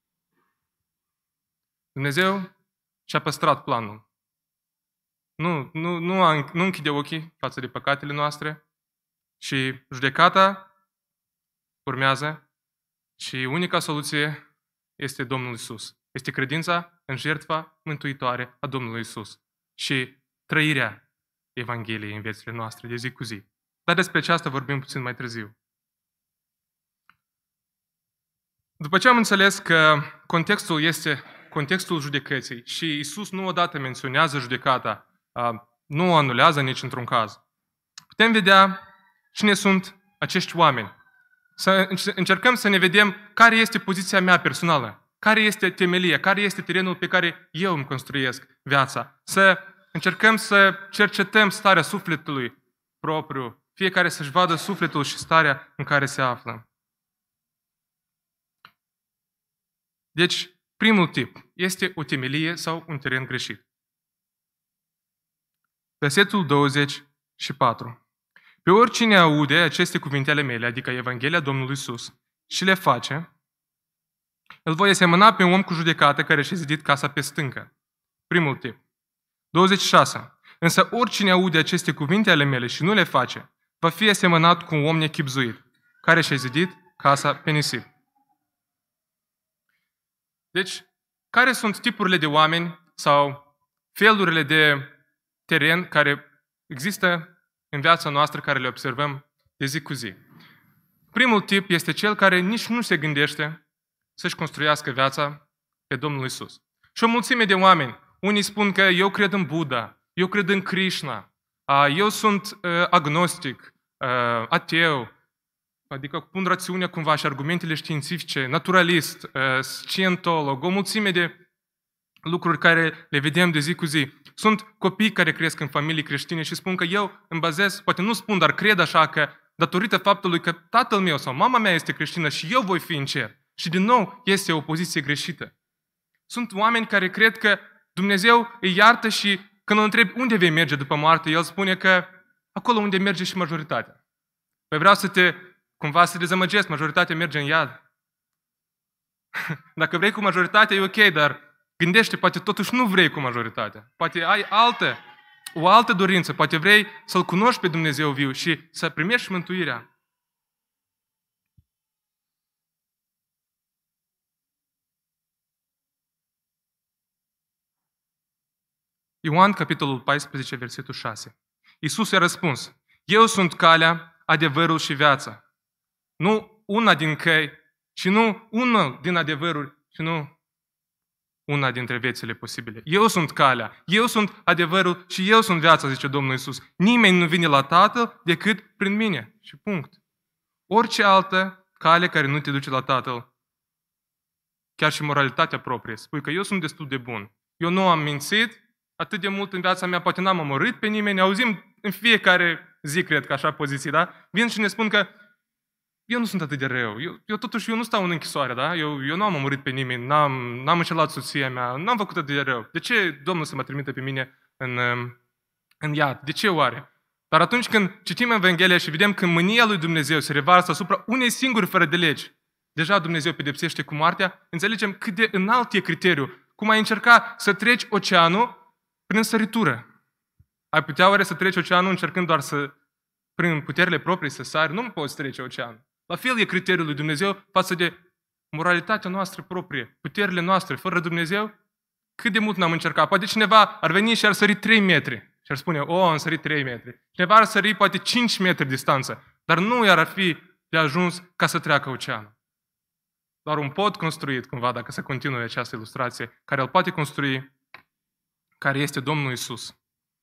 Dumnezeu și-a păstrat planul. Nu, nu, nu, a, nu închide ochii față de păcatele noastre și judecata urmează și unica soluție este Domnul Iisus. Este credința în jertfa mântuitoare a Domnului Iisus și trăirea Evangheliei în viețile noastre de zi cu zi. Dar despre aceasta vorbim puțin mai târziu. După ce am înțeles că contextul este contextul judecății și Iisus nu odată menționează judecata, nu o anulează nici într-un caz, putem vedea cine sunt acești oameni. Să încercăm să ne vedem care este poziția mea personală, care este temelia, care este terenul pe care eu îmi construiesc viața. Să încercăm să cercetăm starea sufletului propriu, fiecare să-și vadă sufletul și starea în care se află. Deci, primul tip este o temelie sau un teren greșit. Versetul douăzeci și patru. Pe oricine aude aceste cuvinte ale mele, adică Evanghelia Domnului Iisus, și le face, îl voi asemăna pe un om cu judecată care și-a zidit casa pe stâncă. Primul tip. douăzeci și șase. Însă oricine aude aceste cuvinte ale mele și nu le face, va fi asemănat cu un om nechibzuit, care și-a zidit casa pe nisip. Deci, care sunt tipurile de oameni sau felurile de teren care există în viața noastră, care le observăm de zi cu zi? Primul tip este cel care nici nu se gândește să-și construiască viața pe Domnul Iisus. Și o mulțime de oameni, unii spun că eu cred în Buddha, eu cred în Krishna, eu sunt agnostic, ateu, adică pun rațiunea cumva și argumentele științifice, naturalist, scientolog, o mulțime de lucruri care le vedem de zi cu zi. Sunt copii care cresc în familii creștine și spun că eu îmi bazez, poate nu spun, dar cred așa că datorită faptului că tatăl meu sau mama mea este creștină și eu voi fi în cer. Și din nou este o poziție greșită. Sunt oameni care cred că Dumnezeu îi iartă și când îl întreb unde vei merge după moarte, el spune că acolo unde merge și majoritatea. Păi vreau să te, cumva să te dezamăgesc, majoritatea merge în iad. Dacă vrei cu majoritatea, e ok, dar gândește, poate totuși nu vrei cu majoritatea. Poate ai altă, o altă dorință, poate vrei să-L cunoști pe Dumnezeu viu și să primești mântuirea. Ioan, capitolul paisprezece, versetul șase. Iisus i-a răspuns, eu sunt calea, adevărul și viața. Nu una din căi și nu unul din adevăruri și nu una dintre viețile posibile. Eu sunt calea, eu sunt adevărul și eu sunt viața, zice Domnul Iisus. Nimeni nu vine la Tatăl decât prin mine. Și punct. Orice altă cale care nu te duce la Tatăl, chiar și moralitatea proprie, spui că eu sunt destul de bun. Eu nu am mințit atât de mult în viața mea, poate n-am omorât pe nimeni, auzim în fiecare zi, cred că așa poziții, da? Vin și ne spun că eu nu sunt atât de rău. Eu, eu totuși eu nu stau în închisoare, da? Eu, eu nu am omorât pe nimeni, n-am, n-am înșelat soția mea, n-am făcut atât de rău. De ce Domnul să mă trimite pe mine în, în iad? De ce oare? Dar atunci când citim Evanghelia și vedem că mânia lui Dumnezeu se revarsă asupra unei singuri fără de legi, deja Dumnezeu pedepsește cu moartea, înțelegem cât de înalt e criteriul. Cum ai încerca să treci oceanul prin săritură. Ai putea oare să treci oceanul încercând doar să, prin puterile proprii, să sari? Nu poți trece oceanul. La fel e criteriul lui Dumnezeu față de moralitatea noastră proprie, puterile noastre. Fără Dumnezeu, cât de mult n-am încercat. Poate cineva ar veni și ar sări trei metri și ar spune, o, am sărit trei metri. Cineva ar sări poate cinci metri distanță, dar nu i-ar fi de ajuns ca să treacă oceanul. Doar un pod construit, cumva, dacă se continue această ilustrație, care îl poate construi, care este Domnul Iisus.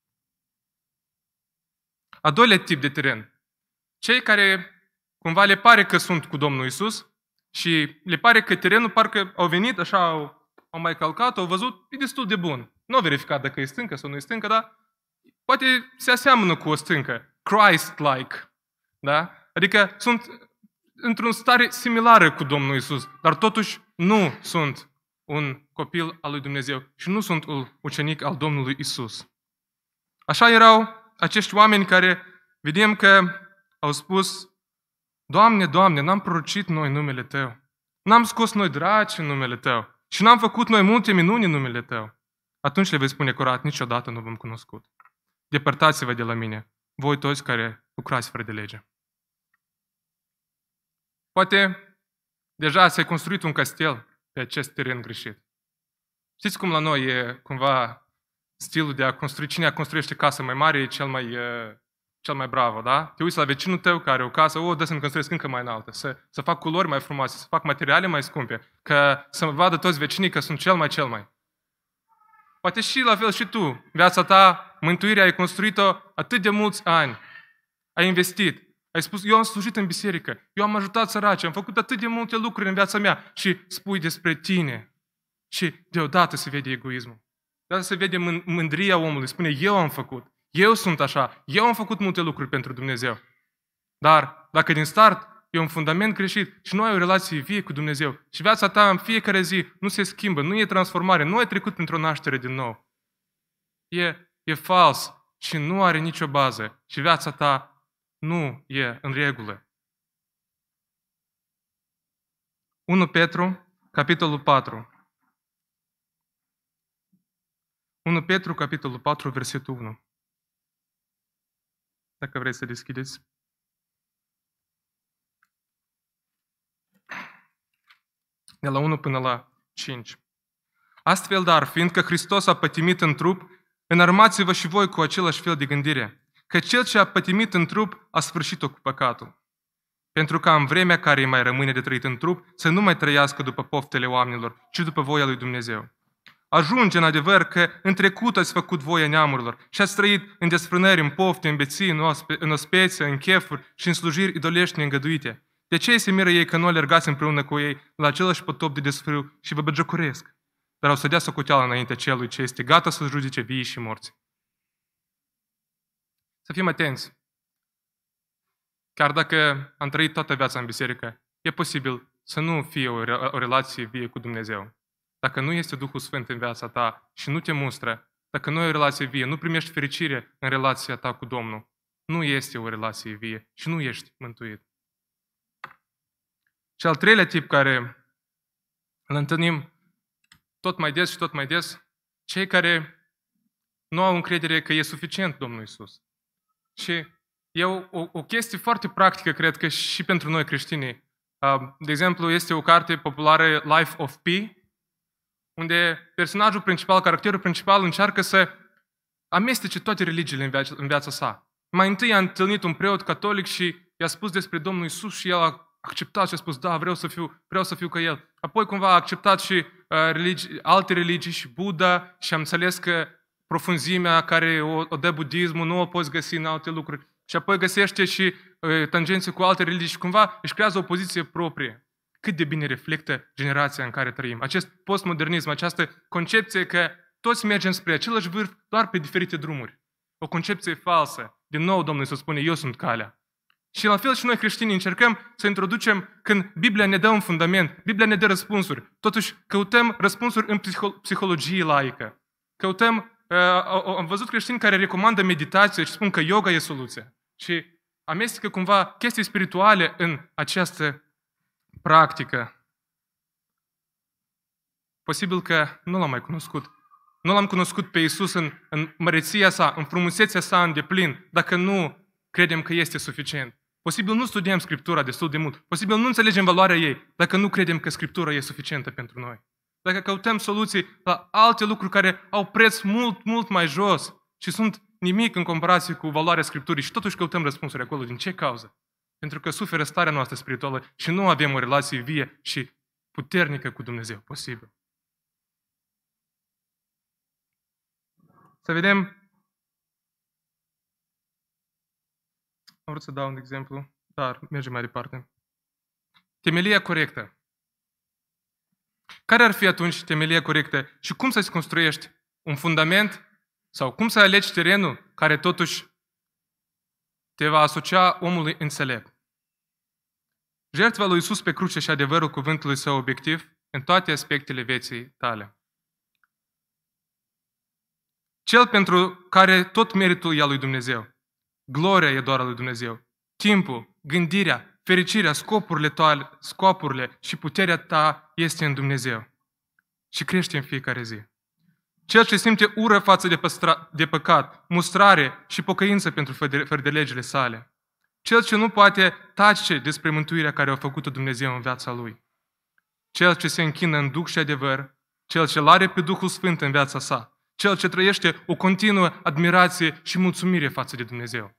A doilea tip de teren. Cei care cumva le pare că sunt cu Domnul Iisus și le pare că terenul parcă au venit, așa au, au mai calcat, au văzut, e destul de bun. Nu au verificat dacă e stâncă sau nu e stâncă, dar poate se aseamănă cu o stâncă. Christ-like. Da? Adică sunt într-o stare similară cu Domnul Iisus, dar totuși nu sunt un copil al lui Dumnezeu și nu sunt un ucenic al Domnului Iisus. Așa erau acești oameni care vedem că au spus, Doamne, Doamne, n-am prorocit noi numele Tău, n-am scos noi draci în numele Tău și n-am făcut noi multe minuni în numele Tău. Atunci le vei spune curat, niciodată nu v-am cunoscut. Depărtați-vă de la mine, voi toți care lucrați fără de lege. Poate deja ți-ai construit un castel pe acest teren greșit. Știți cum la noi e cumva stilul de a construi, cine a construiește casă mai mare e cel mai, e, cel mai bravo, da? Te uiți la vecinul tău care are o casă, o, dă să-mi construiesc încă mai înaltă, să, să fac culori mai frumoase, să fac materiale mai scumpe, că să vadă toți vecinii că sunt cel mai cel mai. Poate și la fel și tu, viața ta, mântuirea ai construit-o atât de mulți ani, ai investit. Ai spus, eu am slujit în biserică, eu am ajutat săraci, am făcut atât de multe lucruri în viața mea și spui despre tine. Și deodată se vede egoismul. Deodată se vede mândria omului. Spune, eu am făcut, eu sunt așa, eu am făcut multe lucruri pentru Dumnezeu. Dar dacă din start e un fundament greșit și nu ai o relație vie cu Dumnezeu și viața ta în fiecare zi nu se schimbă, nu e transformare, nu ai trecut printr-o naștere din nou, e, e fals și nu are nicio bază și viața ta nu e în regulă. unu Petru, capitolul patru. unu Petru, capitolul patru, versetul unu. Dacă vreți să deschideți. De la unu până la cinci. Astfel, dar, fiindcă Hristos a pătimit în trup, înarmați-vă și voi cu același fel de gândire, că cel ce a pătimit în trup a sfârșit-o cu păcatul. Pentru ca în vremea care îi mai rămâne de trăit în trup, să nu mai trăiască după poftele oamenilor, ci după voia lui Dumnezeu. Ajunge în adevăr că în trecut ați făcut voia neamurilor și ați trăit în desfrânări, în pofte, în beții, în, ospe, în ospețe, în chefuri și în slujiri idolești neîngăduite. De ce se miră ei că nu alergați împreună cu ei la același potop de desfrâu și vă băgiocuresc? Dar au să dea socoteală înaintea celui ce este gata să judece vii și morți. Să fim atenți. Chiar dacă am trăit toată viața în biserică, e posibil să nu fie o, o relație vie cu Dumnezeu. Dacă nu este Duhul Sfânt în viața ta și nu te mustră, dacă nu e o relație vie, nu primești fericire în relația ta cu Domnul, nu este o relație vie și nu ești mântuit. Și al treilea tip care îl întâlnim tot mai des și tot mai des, cei care nu au încredere că e suficient Domnul Iisus. Și e o, o, o chestie foarte practică, cred că și pentru noi creștinii. De exemplu, este o carte populară, Life of Pi, unde personajul principal, caracterul principal, încearcă să amestece toate religiile în viața, în viața sa. Mai întâi a întâlnit un preot catolic și i-a spus despre Domnul Iisus și el a acceptat și a spus, da, vreau să fiu, vreau să fiu ca el. Apoi cumva a acceptat și uh, religii, alte religii și Buddha și am înțeles că profunzimea care o, o dă budismul nu o poți găsi în alte lucruri. Și apoi găsește și uh, tangențe cu alte religii și cumva își creează o poziție proprie. Cât de bine reflectă generația în care trăim. Acest postmodernism, această concepție că toți mergem spre același vârf, doar pe diferite drumuri. O concepție falsă. Din nou Domnul Iisus spune, eu sunt calea. Și la fel și noi creștinii încercăm să introducem, când Biblia ne dă un fundament, Biblia ne dă răspunsuri. Totuși căutăm răspunsuri în psihologie laică. Căutăm, uh, am văzut creștini care recomandă meditație și spun că yoga e soluția. Și amestecă cumva chestii spirituale în această practică. Posibil că nu l-am mai cunoscut. Nu l-am cunoscut pe Iisus în, în măreția sa, în frumusețea sa în deplin, dacă nu credem că este suficient. Posibil nu studiem Scriptura destul de mult. Posibil nu înțelegem valoarea ei, dacă nu credem că Scriptura e suficientă pentru noi. Dacă căutăm soluții la alte lucruri care au preț mult, mult mai jos și sunt nimic în comparație cu valoarea Scripturii și totuși căutăm răspunsuri acolo. Din ce cauză? Pentru că suferă starea noastră spirituală și nu avem o relație vie și puternică cu Dumnezeu. Posibil. Să vedem. Am vrut să dau un exemplu, dar mergem mai departe. Temelia corectă. Care ar fi atunci temelia corectă și cum să-ți construiești un fundament sau cum să alegi terenul care totuși te va asocia omului înțelept? Jertfa lui Iisus pe cruce și adevărul cuvântului său obiectiv în toate aspectele vieții tale. Cel pentru care tot meritul e al lui Dumnezeu. Gloria e doar a lui Dumnezeu. Timpul, gândirea, fericirea, scopurile tale, scopurile și puterea ta este în Dumnezeu. Și crește în fiecare zi. Cel ce simte ură față de, păstra, de păcat, mustrare și pocăință pentru fără de legile sale. Cel ce nu poate tace despre mântuirea care a făcut-o Dumnezeu în viața lui. Cel ce se închină în Duh și adevăr, cel ce l-are pe Duhul Sfânt în viața sa, cel ce trăiește o continuă admirație și mulțumire față de Dumnezeu.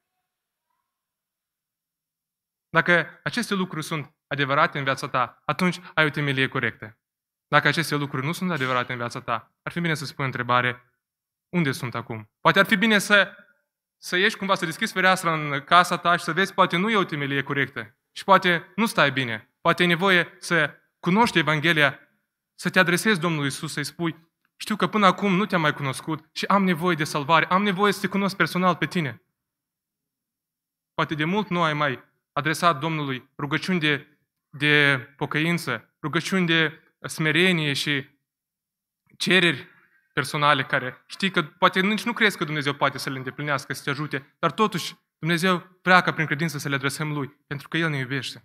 Dacă aceste lucruri sunt adevărate în viața ta, atunci ai o temelie corectă. Dacă aceste lucruri nu sunt adevărate în viața ta, ar fi bine să spui o întrebare, unde sunt acum? Poate ar fi bine să, să ieși cumva, să deschizi fereastra în casa ta și să vezi, poate nu e o temelie corectă. Și poate nu stai bine. Poate e nevoie să cunoști Evanghelia, să te adresezi Domnului Iisus, să-i spui, știu că până acum nu te-am mai cunoscut și am nevoie de salvare, am nevoie să te cunosc personal pe tine. Poate de mult nu ai mai adresat Domnului rugăciuni de, de pocăință, rugăciuni de smerenie și cereri personale care știi că poate nici nu crezi că Dumnezeu poate să le îndeplinească, să te ajute, dar totuși Dumnezeu vrea ca prin credință să le adresăm Lui, pentru că El ne iubește.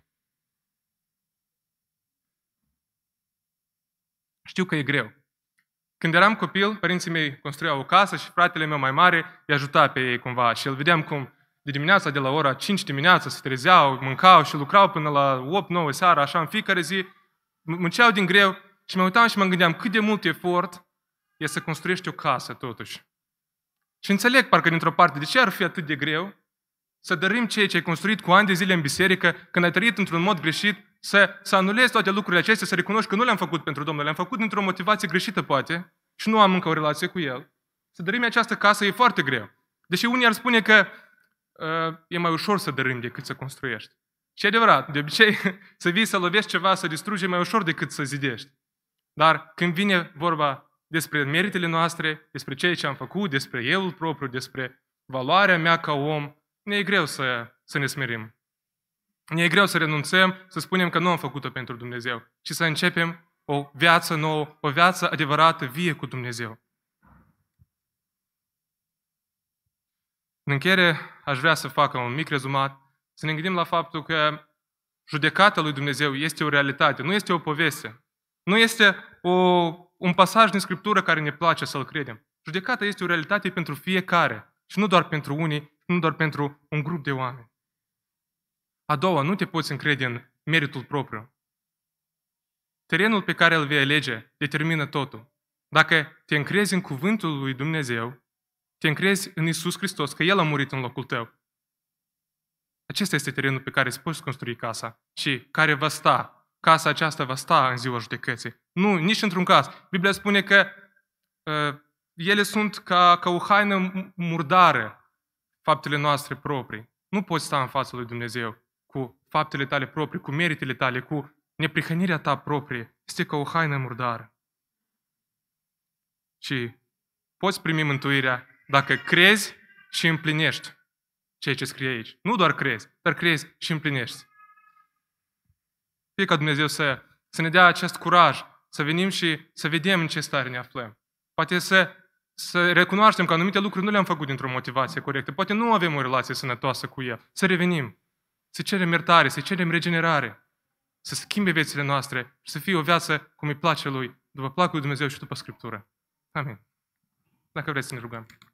Știu că e greu. Când eram copil, părinții mei construiau o casă și fratele meu mai mare îi ajuta pe ei cumva și îl vedeam cum de dimineața, de la ora cinci dimineața, se trezeau, mâncau și lucrau până la opt nouă seara, așa, în fiecare zi, munceau din greu și mă uitam și mă gândeam cât de mult efort e să construiești o casă, totuși. Și înțeleg, parcă dintr-o parte, de ce ar fi atât de greu să dărâm ceea ce ai construit cu ani de zile în biserică, când ai trăit într-un mod greșit, să, să anulezi toate lucrurile acestea, să recunoști că nu le-am făcut pentru Domnul, le-am făcut dintr-o motivație greșită, poate, și nu am încă o relație cu El. Să dărâmi această casă e foarte greu. Deși unii ar spune că uh, e mai ușor să dărâmi decât să construiești. Și e adevărat, de obicei, să vii să lovești ceva, să distrugi e mai ușor decât să zidești. Dar când vine vorba despre meritele noastre, despre ceea ce am făcut, despre eu propriu, despre valoarea mea ca om, ne e greu să, să ne smerim. Ne e greu să renunțăm, să spunem că nu am făcut-o pentru Dumnezeu, ci să începem o viață nouă, o viață adevărată, vie cu Dumnezeu. În încheiere, aș vrea să fac un mic rezumat, să ne gândim la faptul că judecata lui Dumnezeu este o realitate, nu este o poveste. Nu este o, un pasaj din Scriptură care ne place să-l credem. Judecata este o realitate pentru fiecare și nu doar pentru unii, nu doar pentru un grup de oameni. A doua, nu te poți încrede în meritul propriu. Terenul pe care îl vei alege determină totul. Dacă te încrezi în cuvântul lui Dumnezeu, te încrezi în Iisus Hristos, că El a murit în locul tău. Acesta este terenul pe care îți poți construi casa și care va sta. Casa aceasta va sta în ziua judecății. Nu, nici într-un caz. Biblia spune că uh, ele sunt ca, ca o haină murdară, faptele noastre proprii. Nu poți sta în fața lui Dumnezeu cu faptele tale proprii, cu meritele tale, cu neprihănirea ta proprie. Este ca o haină murdară. Și poți primi mântuirea dacă crezi și împlinești ceea ce scrie aici. Nu doar crezi, dar crezi și împlinești. Fie ca Dumnezeu să, să ne dea acest curaj, să venim și să vedem în ce stare ne aflăm. Poate să, să recunoaștem că anumite lucruri nu le-am făcut dintr-o motivație corectă. Poate nu avem o relație sănătoasă cu El. Să revenim, să cerem iertare, să cerem regenerare, să schimbe viețile noastre și să fie o viață cum îi place Lui, după placul lui Dumnezeu și după Scriptură. Amin. Dacă vreți să ne rugăm.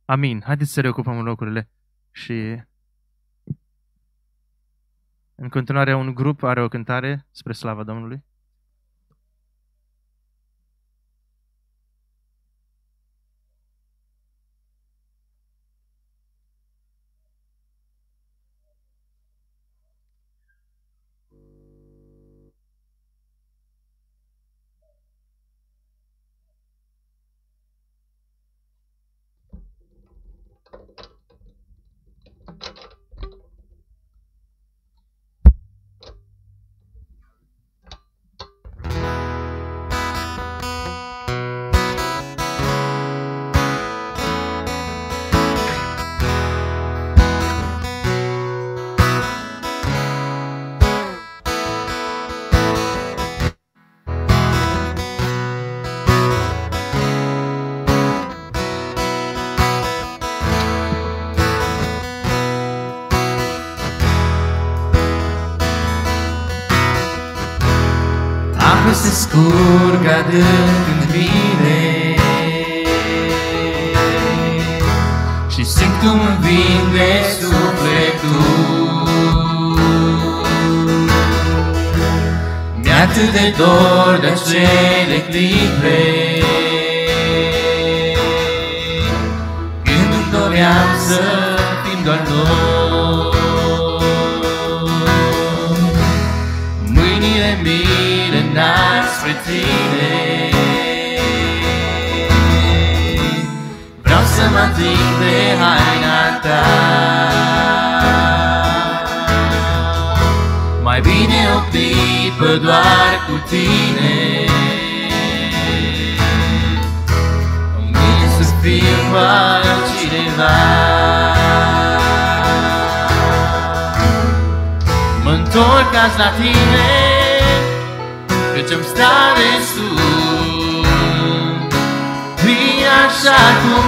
Amin. Haideți să reocupăm locurile și în continuare un grup are o cântare spre slava Domnului. Apă se scurg adânc în mine și simt cum îmi vinde sufletul. Mi-e atât de dor de acele clipe când îmi doream să fim doar noi. Mâinile mele înalt spre tine, vreau să mă ating de haina ta. Mai bine o clipă doar cu tine, în mine să fiu altcineva. Mă-ntorc azi la tine, căci-mi stare sunt, vin așa cum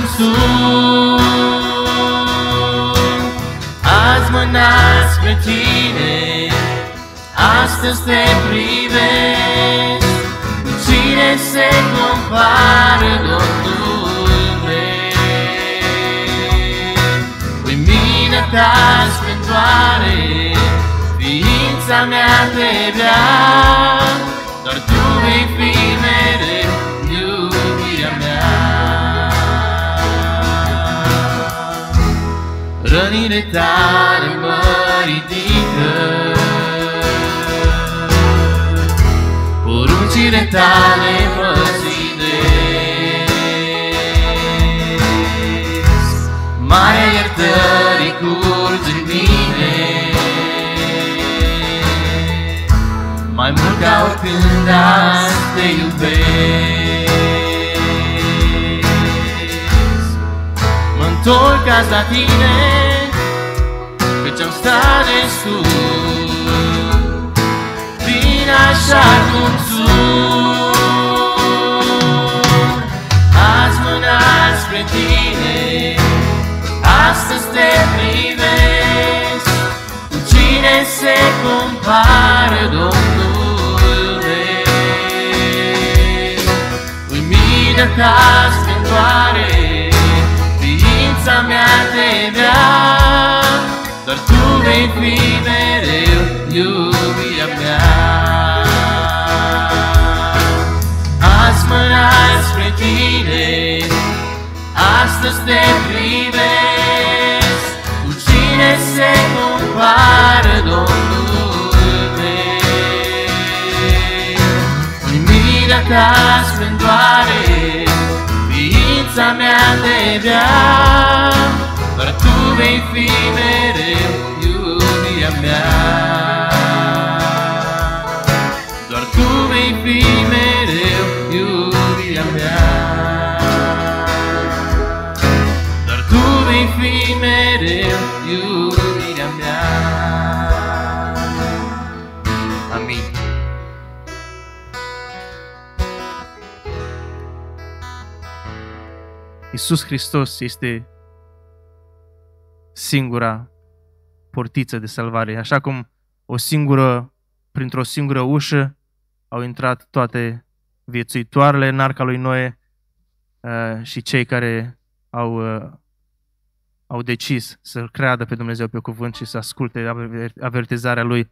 sunt. Azi mă nasc spre tine, astăzi te privesc, cu cine se compară, Domnule? Lumina ta splendoare, ființa mea te vrea, doar tu vei fi mereu iubirea mea. Rănile tale mă ridică, poruncile tale mă zidesc. Marea iertării curge în mine, mai mult ca oricând azi te iubesc. Mă-ntorc azi la tine, căci-am stat de sus, vin așa cum sunt. Azi mă nasc spre tine, astăzi te privesc, cu cine se compară, Domnule? Lumina ta splendoare, ființa mea te vrea, doar tu vei fi mereu iubirea mea. Azi mă nasc spre tine, astăzi te privesc, cu cine se compară, Domnule? Lumina ta splendoare, ființa mea te vrea, doar tu vei fi mereu iubirea mea. Doar tu vei fi mereu iubirea mea. Doar tu vei fi mereu iubirea mea. Amin. Iisus Hristos este singura portiță de salvare. Așa cum o singură, printr-o singură ușă au intrat toate viețuitoarele în arca lui Noe uh, și cei care au uh, au decis să creadă pe Dumnezeu pe cuvânt și să asculte avertizarea Lui.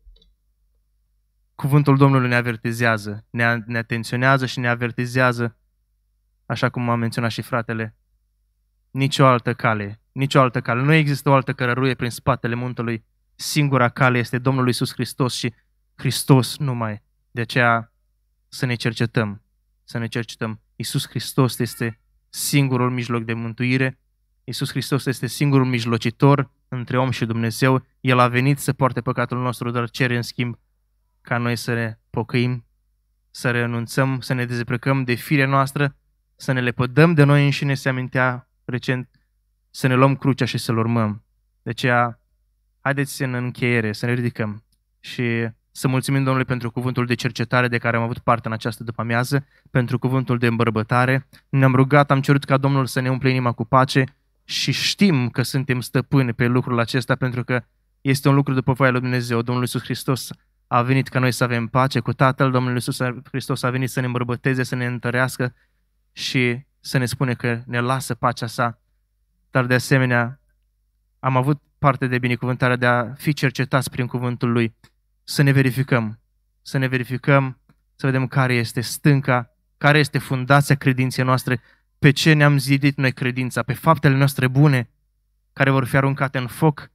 Cuvântul Domnului ne avertizează, ne, ne atenționează și ne avertizează, așa cum a menționat și fratele, nicio altă cale, nicio altă cale. Nu există o altă cărăruie prin spatele muntelui. Singura cale este Domnul Iisus Hristos și Hristos numai. De aceea să ne cercetăm, să ne cercetăm. Iisus Hristos este singurul mijloc de mântuire. Iisus Hristos este singurul mijlocitor între om și Dumnezeu. El a venit să poarte păcatul nostru, dar cere în schimb ca noi să ne pocăim, să renunțăm, să ne dezbrăcăm de firea noastră, să ne lepădăm de noi înșine, se amintea recent, să ne luăm crucea și să-L urmăm. De aceea, haideți în încheiere să ne ridicăm și să mulțumim Domnului pentru cuvântul de cercetare de care am avut parte în această după-amiază, pentru cuvântul de îmbărbătare. Ne-am rugat, am cerut ca Domnul să ne umple inima cu pace și știm că suntem stăpâni pe lucrul acesta pentru că este un lucru după voia lui Dumnezeu. Domnul Iisus Hristos a venit ca noi să avem pace cu Tatăl, Domnul Iisus Hristos a venit să ne îmbărbăteze, să ne întărească și să ne spune că ne lasă pacea sa. Dar de asemenea, am avut parte de binecuvântarea de a fi cercetați prin cuvântul Lui, să ne verificăm, să ne verificăm, să vedem care este stânca, care este fundația credinței noastre, pe ce ne-am zidit noi credința, pe faptele noastre bune, care vor fi aruncate în foc.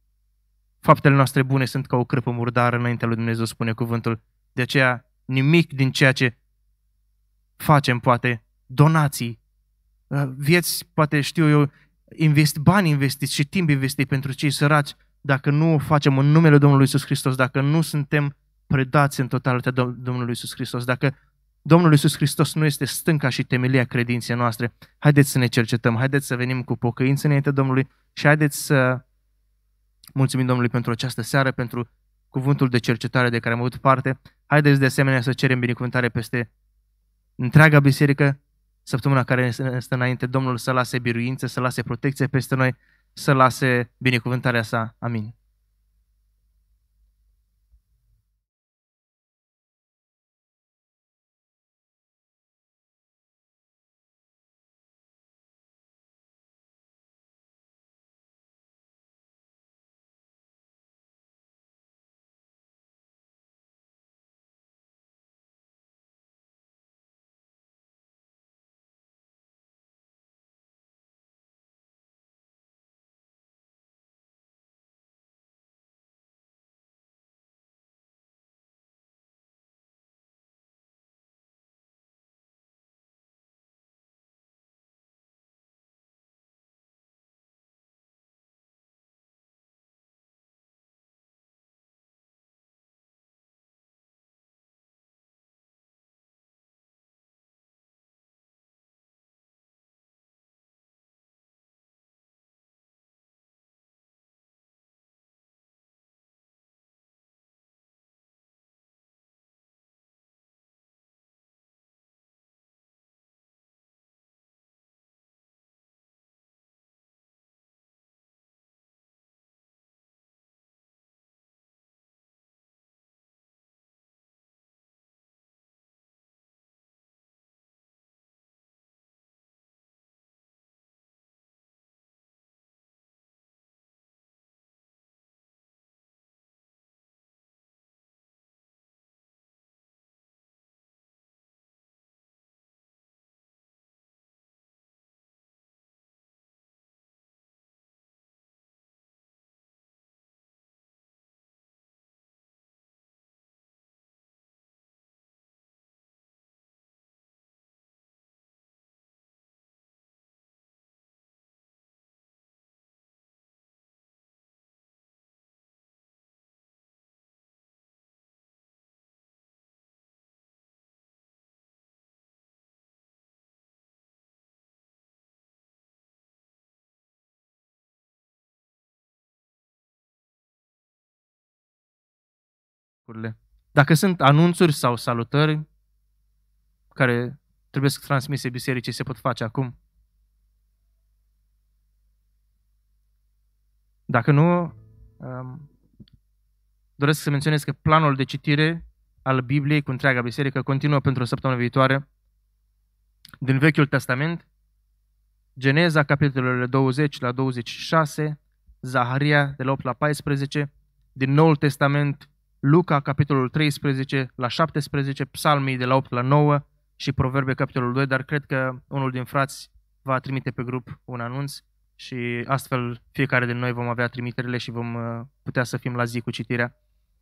Faptele noastre bune sunt ca o crâpă murdară înaintea lui Dumnezeu, spune cuvântul. De aceea, nimic din ceea ce facem, poate donații, vieți, poate știu eu, investi, bani investiți și timp investit pentru cei săraci, dacă nu o facem în numele Domnului Iisus Hristos, dacă nu suntem predați în totalitate Domnului Iisus Hristos, dacă Domnul Iisus Hristos nu este stânca și temelia credinței noastre, haideți să ne cercetăm, haideți să venim cu pocăință înaintea Domnului și haideți să mulțumim Domnului pentru această seară, pentru cuvântul de cercetare de care am avut parte. Haideți de asemenea să cerem binecuvântare peste întreaga biserică, săptămâna care ne stă înainte, Domnul să lase biruință, să lase protecție peste noi, să lase binecuvântarea sa. Amin. Dacă sunt anunțuri sau salutări care trebuie să transmise bisericii, se pot face acum. Dacă nu, doresc să menționez că planul de citire al Bibliei cu întreaga biserică continuă pentru o săptămână viitoare din Vechiul Testament. Geneza, capitolele douăzeci la douăzeci și șase, Zaharia, de la opt la paisprezece, din Noul Testament, Luca, capitolul treisprezece la șaptesprezece, Psalmii de la opt la nouă și Proverbe, capitolul doi, dar cred că unul din frați va trimite pe grup un anunț și astfel fiecare din noi vom avea trimiterile și vom putea să fim la zi cu citirea.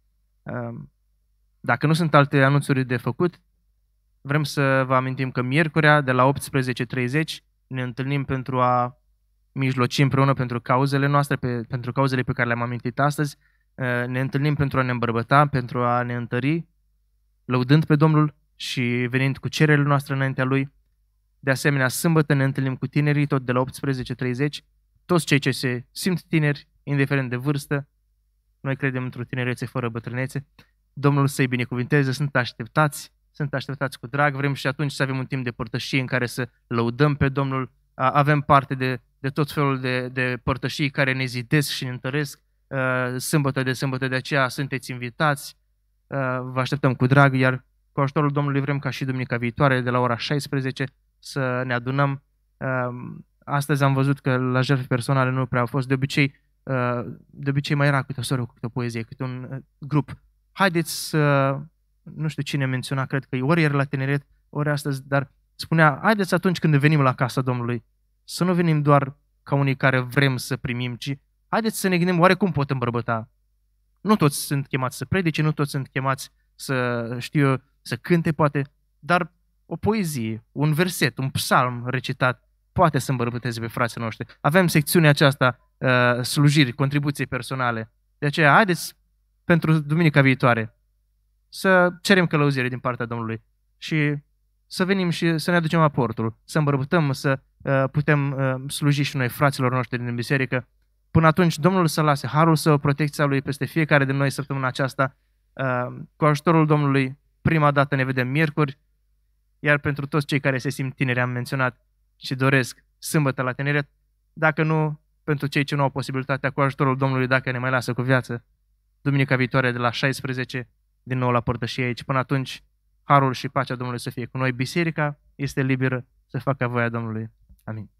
Dacă nu sunt alte anunțuri de făcut, vrem să vă amintim că miercurea de la optsprezece treizeci ne întâlnim pentru a mijloci împreună pentru cauzele noastre, pe, pentru cauzele pe care le-am amintit astăzi. Ne întâlnim pentru a ne îmbărbăta, pentru a ne întări, lăudând pe Domnul și venind cu cererile noastre înaintea Lui. De asemenea, sâmbătă ne întâlnim cu tinerii, tot de la optsprezece treizeci, toți cei ce se simt tineri, indiferent de vârstă. Noi credem într-o tinerețe fără bătrânețe. Domnul să-i binecuvinteze, sunt așteptați, sunt așteptați cu drag. Vrem și atunci să avem un timp de părtășie în care să lăudăm pe Domnul. Avem parte de, de tot felul de, de părtășii care ne zidesc și ne întăresc. Sâmbătă de sâmbătă, de aceea sunteți invitați. Vă așteptăm cu drag, iar cu ajutorul Domnului vrem ca și duminica viitoare, de la ora șaisprezece, să ne adunăm. Astăzi am văzut că la jertfe personale nu prea au fost. De obicei, de obicei mai era câte o soră, câte o poezie, câte un grup. Haideți să, nu știu cine menționa, cred că ori ieri la tineret, ori astăzi, dar spunea, haideți atunci când venim la casa Domnului, să nu venim doar ca unii care vrem să primim, ci haideți să ne gândim oare cum pot îmbărbăta. Nu toți sunt chemați să predice, nu toți sunt chemați să, știu eu, să cânte, poate, dar o poezie, un verset, un psalm recitat, poate să îmbărbăteze pe frații noștri. Avem secțiunea aceasta, uh, slujiri, contribuții personale. De aceea, haideți pentru duminica viitoare să cerem călăuzire din partea Domnului și să venim și să ne aducem aportul, să îmbărbătăm, să uh, putem uh, sluji și noi fraților noștri din biserică. Până atunci, Domnul să lase harul Său, protecția Lui peste fiecare de noi săptămâna aceasta. Uh, cu ajutorul Domnului, prima dată ne vedem miercuri, iar pentru toți cei care se simt tineri, am menționat și doresc sâmbătă la tineret, dacă nu, pentru cei ce nu au posibilitatea, cu ajutorul Domnului, dacă ne mai lasă cu viață, duminica viitoare de la șaisprezece, din nou la părtășie aici. Până atunci, harul și pacea Domnului să fie cu noi. Biserica este liberă să facă voia Domnului. Amin.